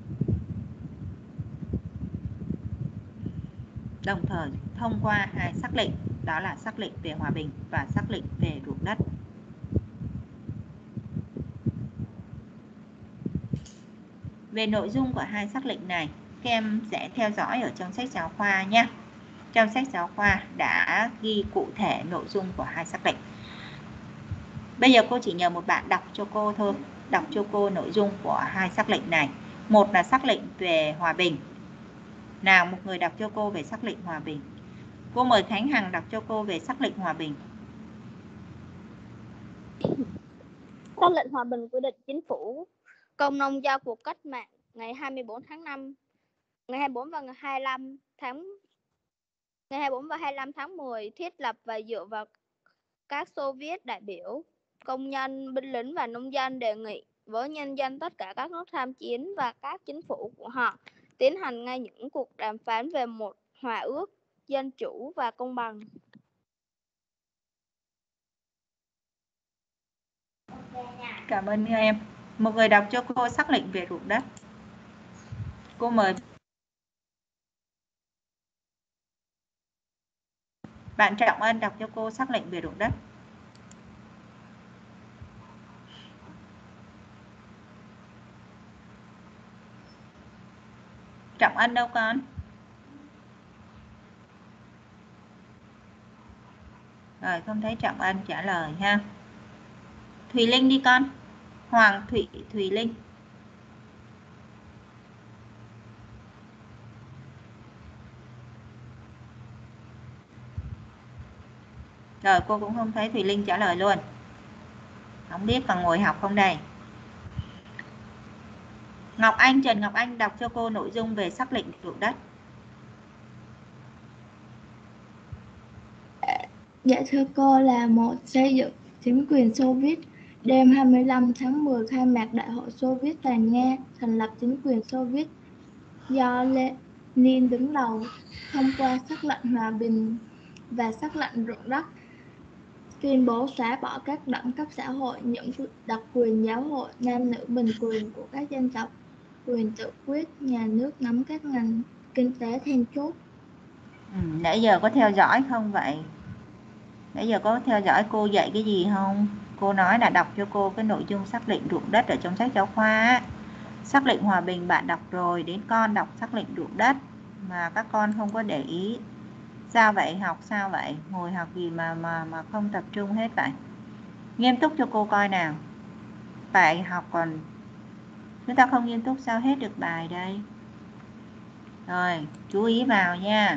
Đồng thời thông qua 2 sắc lệnh, đó là sắc lệnh về hòa bình và sắc lệnh về ruộng đất. Về nội dung của 2 sắc lệnh này, các em sẽ theo dõi ở trong sách giáo khoa nhé. Trong sách giáo khoa đã ghi cụ thể nội dung của 2 sắc lệnh. Bây giờ cô chỉ nhờ một bạn đọc cho cô thôi, đọc cho cô nội dung của 2 sắc lệnh này. Một là sắc lệnh về hòa bình. Nào, một người đọc cho cô về sắc lệnh hòa bình. Cô mời Khánh Hằng đọc cho cô về sắc lệnh hòa bình. Sắc lệnh hòa bình quy định chính phủ công nông giao cuộc cách mạng ngày 24 tháng 5, ngày 24 và ngày 25 tháng 10 thiết lập và dựa vào các Xô Viết đại biểu, công nhân, binh lính và nông dân đề nghị với nhân dân tất cả các nước tham chiến và các chính phủ của họ tiến hành ngay những cuộc đàm phán về một hòa ước dân chủ và công bằng. Cảm ơn em. Một người đọc cho cô sắc lệnh về ruộng đất. Cô mời bạn Trọng Ân đọc cho cô sắc lệnh về ruộng đất. Trọng Ân đâu con? Rồi không thấy Trọng Ân trả lời ha. Thùy Linh đi con. Hoàng Thùy Linh. Rồi cô cũng không thấy Thùy Linh trả lời luôn. Không biết còn ngồi học không đây. Ngọc Anh, Trần Ngọc Anh đọc cho cô nội dung về sắc lệnh ruộng đất. Dạ thưa cô, là một xây dựng chính quyền Xô Viết. Đêm 25 tháng 10 khai mạc Đại hội Xô Viết toàn Nga, thành lập chính quyền Xô Viết do Lenin đứng đầu, thông qua sắc lệnh hòa bình và sắc lệnh ruộng đất, tuyên bố xóa bỏ các đẳng cấp xã hội, những đặc quyền giáo hội, nam nữ bình quyền của các dân tộc, quyền tự quyết, nhà nước nắm các ngành kinh tế then chốt. Nãy giờ có theo dõi không vậy? Nãy giờ có theo dõi cô dạy cái gì không? Cô nói là đọc cho cô cái nội dung sắc lệnh ruộng đất ở trong sách giáo khoa. Sắc lệnh hòa bình bạn đọc rồi, đến con đọc sắc lệnh ruộng đất mà các con không có để ý. Sao vậy? Học sao vậy? Ngồi học gì mà không tập trung hết vậy? Nghiêm túc cho cô coi nào. Bài học còn chúng ta không nghiêm túc sao hết được bài đây? Rồi, chú ý vào nha.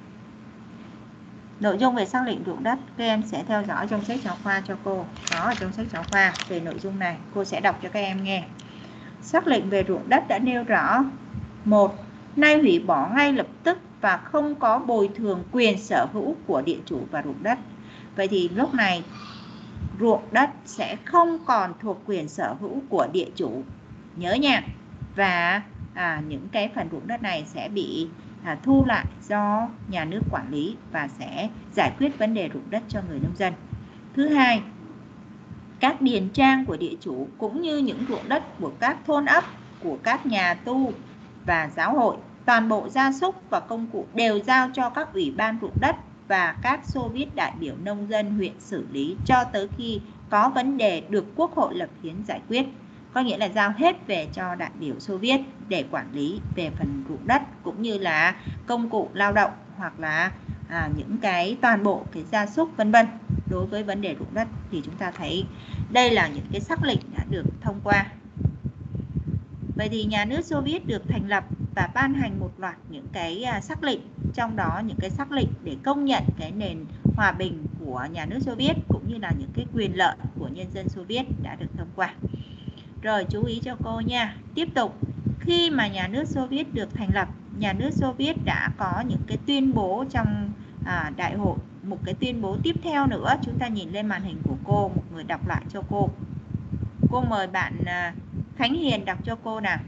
Nội dung về sắc lệnh ruộng đất các em sẽ theo dõi trong sách giáo khoa cho cô. Có ở trong sách giáo khoa về nội dung này, cô sẽ đọc cho các em nghe. Sắc lệnh về ruộng đất đã nêu rõ: 1. Nay hủy bỏ ngay lập tức và không có bồi thường quyền sở hữu của địa chủ và ruộng đất. Vậy thì lúc này ruộng đất sẽ không còn thuộc quyền sở hữu của địa chủ. Nhớ nha. Và những cái phần ruộng đất này sẽ bị thu lại do nhà nước quản lý và sẽ giải quyết vấn đề ruộng đất cho người nông dân. Thứ hai, các điền trang của địa chủ cũng như những ruộng đất của các thôn ấp, của các nhà tu và giáo hội, toàn bộ gia súc và công cụ đều giao cho các ủy ban ruộng đất và các Xô Viết đại biểu nông dân huyện xử lý cho tới khi có vấn đề được Quốc hội lập hiến giải quyết. Có nghĩa là giao hết về cho đại biểu Xô Viết để quản lý về phần ruộng đất cũng như là công cụ lao động hoặc là những cái toàn bộ cái gia súc vân vân. Đối với vấn đề ruộng đất thì chúng ta thấy đây là những cái sắc lệnh đã được thông qua. Vậy thì nhà nước Xô Viết được thành lập và ban hành một loạt những cái sắc lệnh, trong đó những cái sắc lệnh để công nhận cái nền hòa bình của nhà nước Xô Viết cũng như là những cái quyền lợi của nhân dân Xô Viết đã được thông qua. Rồi chú ý cho cô nha. Tiếp tục, khi mà nhà nước Xô Viết được thành lập, nhà nước Xô Viết đã có những cái tuyên bố trong đại hội. Một cái tuyên bố tiếp theo nữa, chúng ta nhìn lên màn hình của cô, một người đọc lại cho cô. Cô mời bạn Khánh Hiền đọc cho cô nào.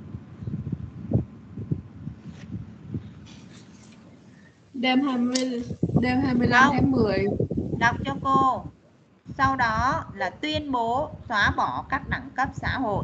Đêm 25 tháng 10. Đọc cho cô. Sau đó là tuyên bố xóa bỏ các đẳng cấp xã hội.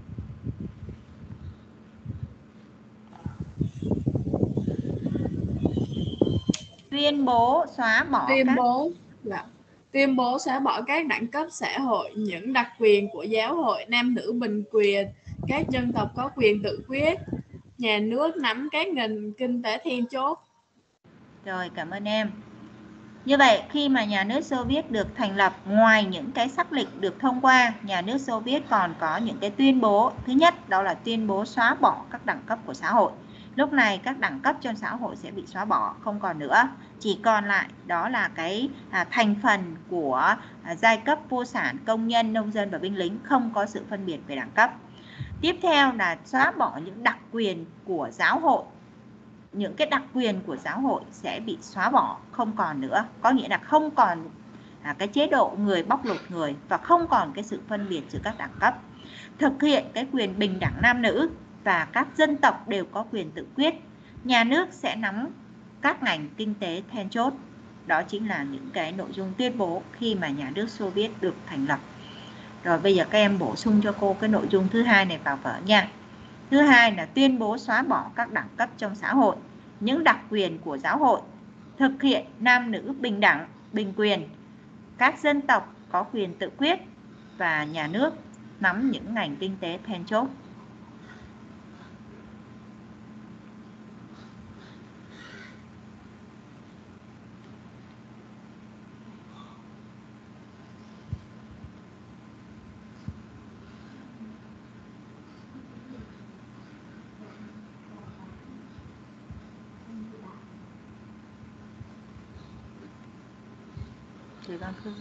Tuyên bố xóa bỏ Tuyên bố xóa bỏ các đẳng cấp xã hội, những đặc quyền của giáo hội, nam nữ bình quyền, các dân tộc có quyền tự quyết, nhà nước nắm các ngành kinh tế then chốt. Rồi, cảm ơn em. Như vậy, khi mà nhà nước Xô Viết được thành lập, ngoài những cái sắc lệnh được thông qua, nhà nước Xô Viết còn có những cái tuyên bố. Thứ nhất, đó là tuyên bố xóa bỏ các đẳng cấp của xã hội. Lúc này các đẳng cấp trong xã hội sẽ bị xóa bỏ, không còn nữa. Chỉ còn lại đó là cái thành phần của giai cấp vô sản, công nhân, nông dân và binh lính, không có sự phân biệt về đẳng cấp. Tiếp theo là xóa bỏ những đặc quyền của giáo hội. Những cái đặc quyền của giáo hội sẽ bị xóa bỏ, không còn nữa. Có nghĩa là không còn cái chế độ người bóc lột người và không còn cái sự phân biệt giữa các đẳng cấp. Thực hiện cái quyền bình đẳng nam nữ và các dân tộc đều có quyền tự quyết. Nhà nước sẽ nắm các ngành kinh tế then chốt. Đó chính là những cái nội dung tuyên bố khi mà nhà nước Xô Viết được thành lập. Rồi bây giờ các em bổ sung cho cô cái nội dung thứ hai này vào vở nha. Thứ hai là tuyên bố xóa bỏ các đẳng cấp trong xã hội, những đặc quyền của giáo hội, thực hiện nam nữ bình đẳng, bình quyền, các dân tộc có quyền tự quyết và nhà nước nắm những ngành kinh tế then chốt. Chị Văn Phương.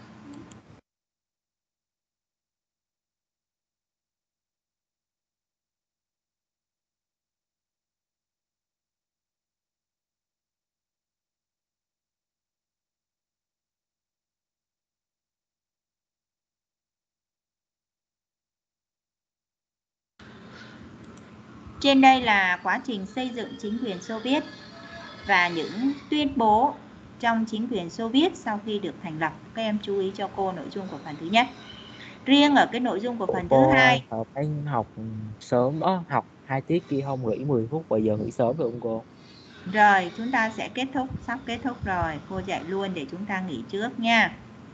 Trên đây là quá trình xây dựng chính quyền Xô Viết và những tuyên bố trong chính quyền Xô Viết sau khi được thành lập. Các em chú ý cho cô nội dung của phần thứ nhất. Riêng ở cái nội dung của phần thứ hai, Phải học sớm đó, học 2 tiết kia không nghỉ 10 phút, bây giờ nghỉ sớm được không cô? rồi chúng ta sẽ kết thúc, sắp kết thúc rồi, cô dạy luôn để chúng ta nghỉ trước nha.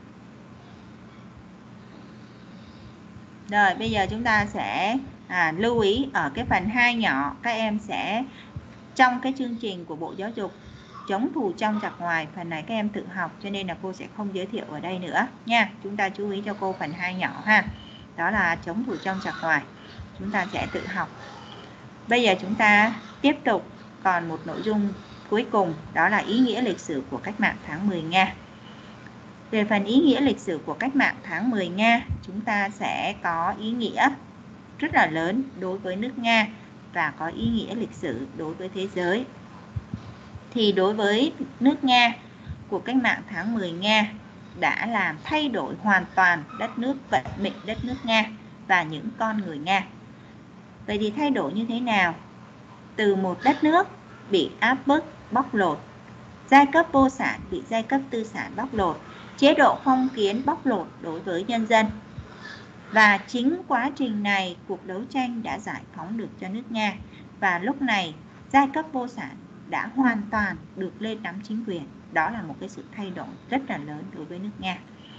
Rồi bây giờ chúng ta sẽ lưu ý ở cái phần 2 nhỏ, các em sẽ trong cái chương trình của Bộ Giáo dục chống thù trong giặc ngoài, phần này các em tự học cho nên là cô sẽ không giới thiệu ở đây nữa nha. Chúng ta chú ý cho cô phần 2 nhỏ ha. Đó là chống thù trong giặc ngoài. Chúng ta sẽ tự học. Bây giờ chúng ta tiếp tục còn một nội dung cuối cùng, đó là ý nghĩa lịch sử của cách mạng tháng 10 Nga. Về phần ý nghĩa lịch sử của cách mạng tháng 10 Nga, chúng ta sẽ có ý nghĩa rất là lớn đối với nước Nga và có ý nghĩa lịch sử đối với thế giới. Thì đối với nước Nga, cuộc cách mạng tháng 10 Nga đã làm thay đổi hoàn toàn đất nước, vận mệnh đất nước Nga và những con người Nga. Vậy thì thay đổi như thế nào? Từ một đất nước bị áp bức, bóc lột, giai cấp vô sản bị giai cấp tư sản bóc lột, chế độ phong kiến bóc lột đối với nhân dân. Và chính quá trình này, cuộc đấu tranh đã giải phóng được cho nước Nga. Và lúc này, giai cấp vô sản đã hoàn toàn được lên nắm chính quyền. Đó là một cái sự thay đổi rất là lớn đối với nước Nga.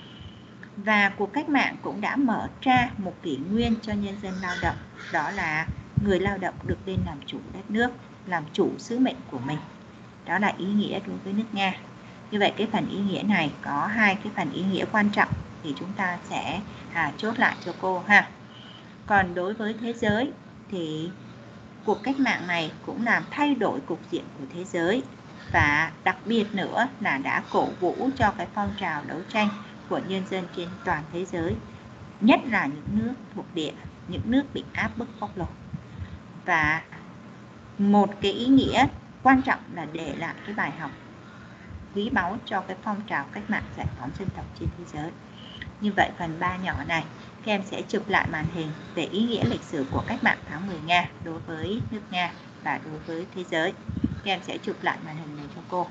Và cuộc cách mạng cũng đã mở ra một kỷ nguyên cho nhân dân lao động. Đó là người lao động được lên làm chủ đất nước, làm chủ sứ mệnh của mình. Đó là ý nghĩa đối với nước Nga. Như vậy cái phần ý nghĩa này có hai cái phần ý nghĩa quan trọng thì chúng ta sẽ chốt lại cho cô ha. Còn đối với thế giới thì cuộc cách mạng này cũng làm thay đổi cục diện của thế giới và đặc biệt nữa là đã cổ vũ cho cái phong trào đấu tranh của nhân dân trên toàn thế giới, nhất là những nước thuộc địa, những nước bị áp bức bóc lột. Và một cái ý nghĩa quan trọng là để lại cái bài học quý báu cho cái phong trào cách mạng giải phóng dân tộc trên thế giới. Như vậy phần 3 nhỏ này các em sẽ chụp lại màn hình về ý nghĩa lịch sử của cách mạng tháng 10 Nga đối với nước Nga và đối với thế giới. Các em sẽ chụp lại màn hình này cho cô.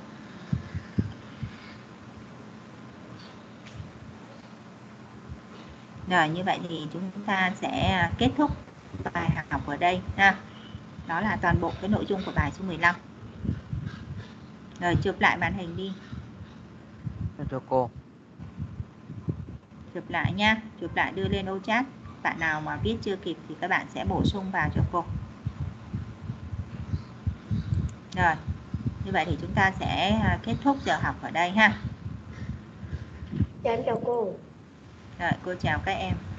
Rồi như vậy thì chúng ta sẽ kết thúc bài học ở đây ha. Đó là toàn bộ cái nội dung của bài số 15. Rồi chụp lại màn hình đi. Cho cô. Chụp lại nha, chụp lại đưa lên ô chat. Bạn nào mà viết chưa kịp thì các bạn sẽ bổ sung vào cho cô. Rồi, như vậy thì chúng ta sẽ kết thúc giờ học ở đây ha. Dạ em chào cô. Rồi, cô chào các em.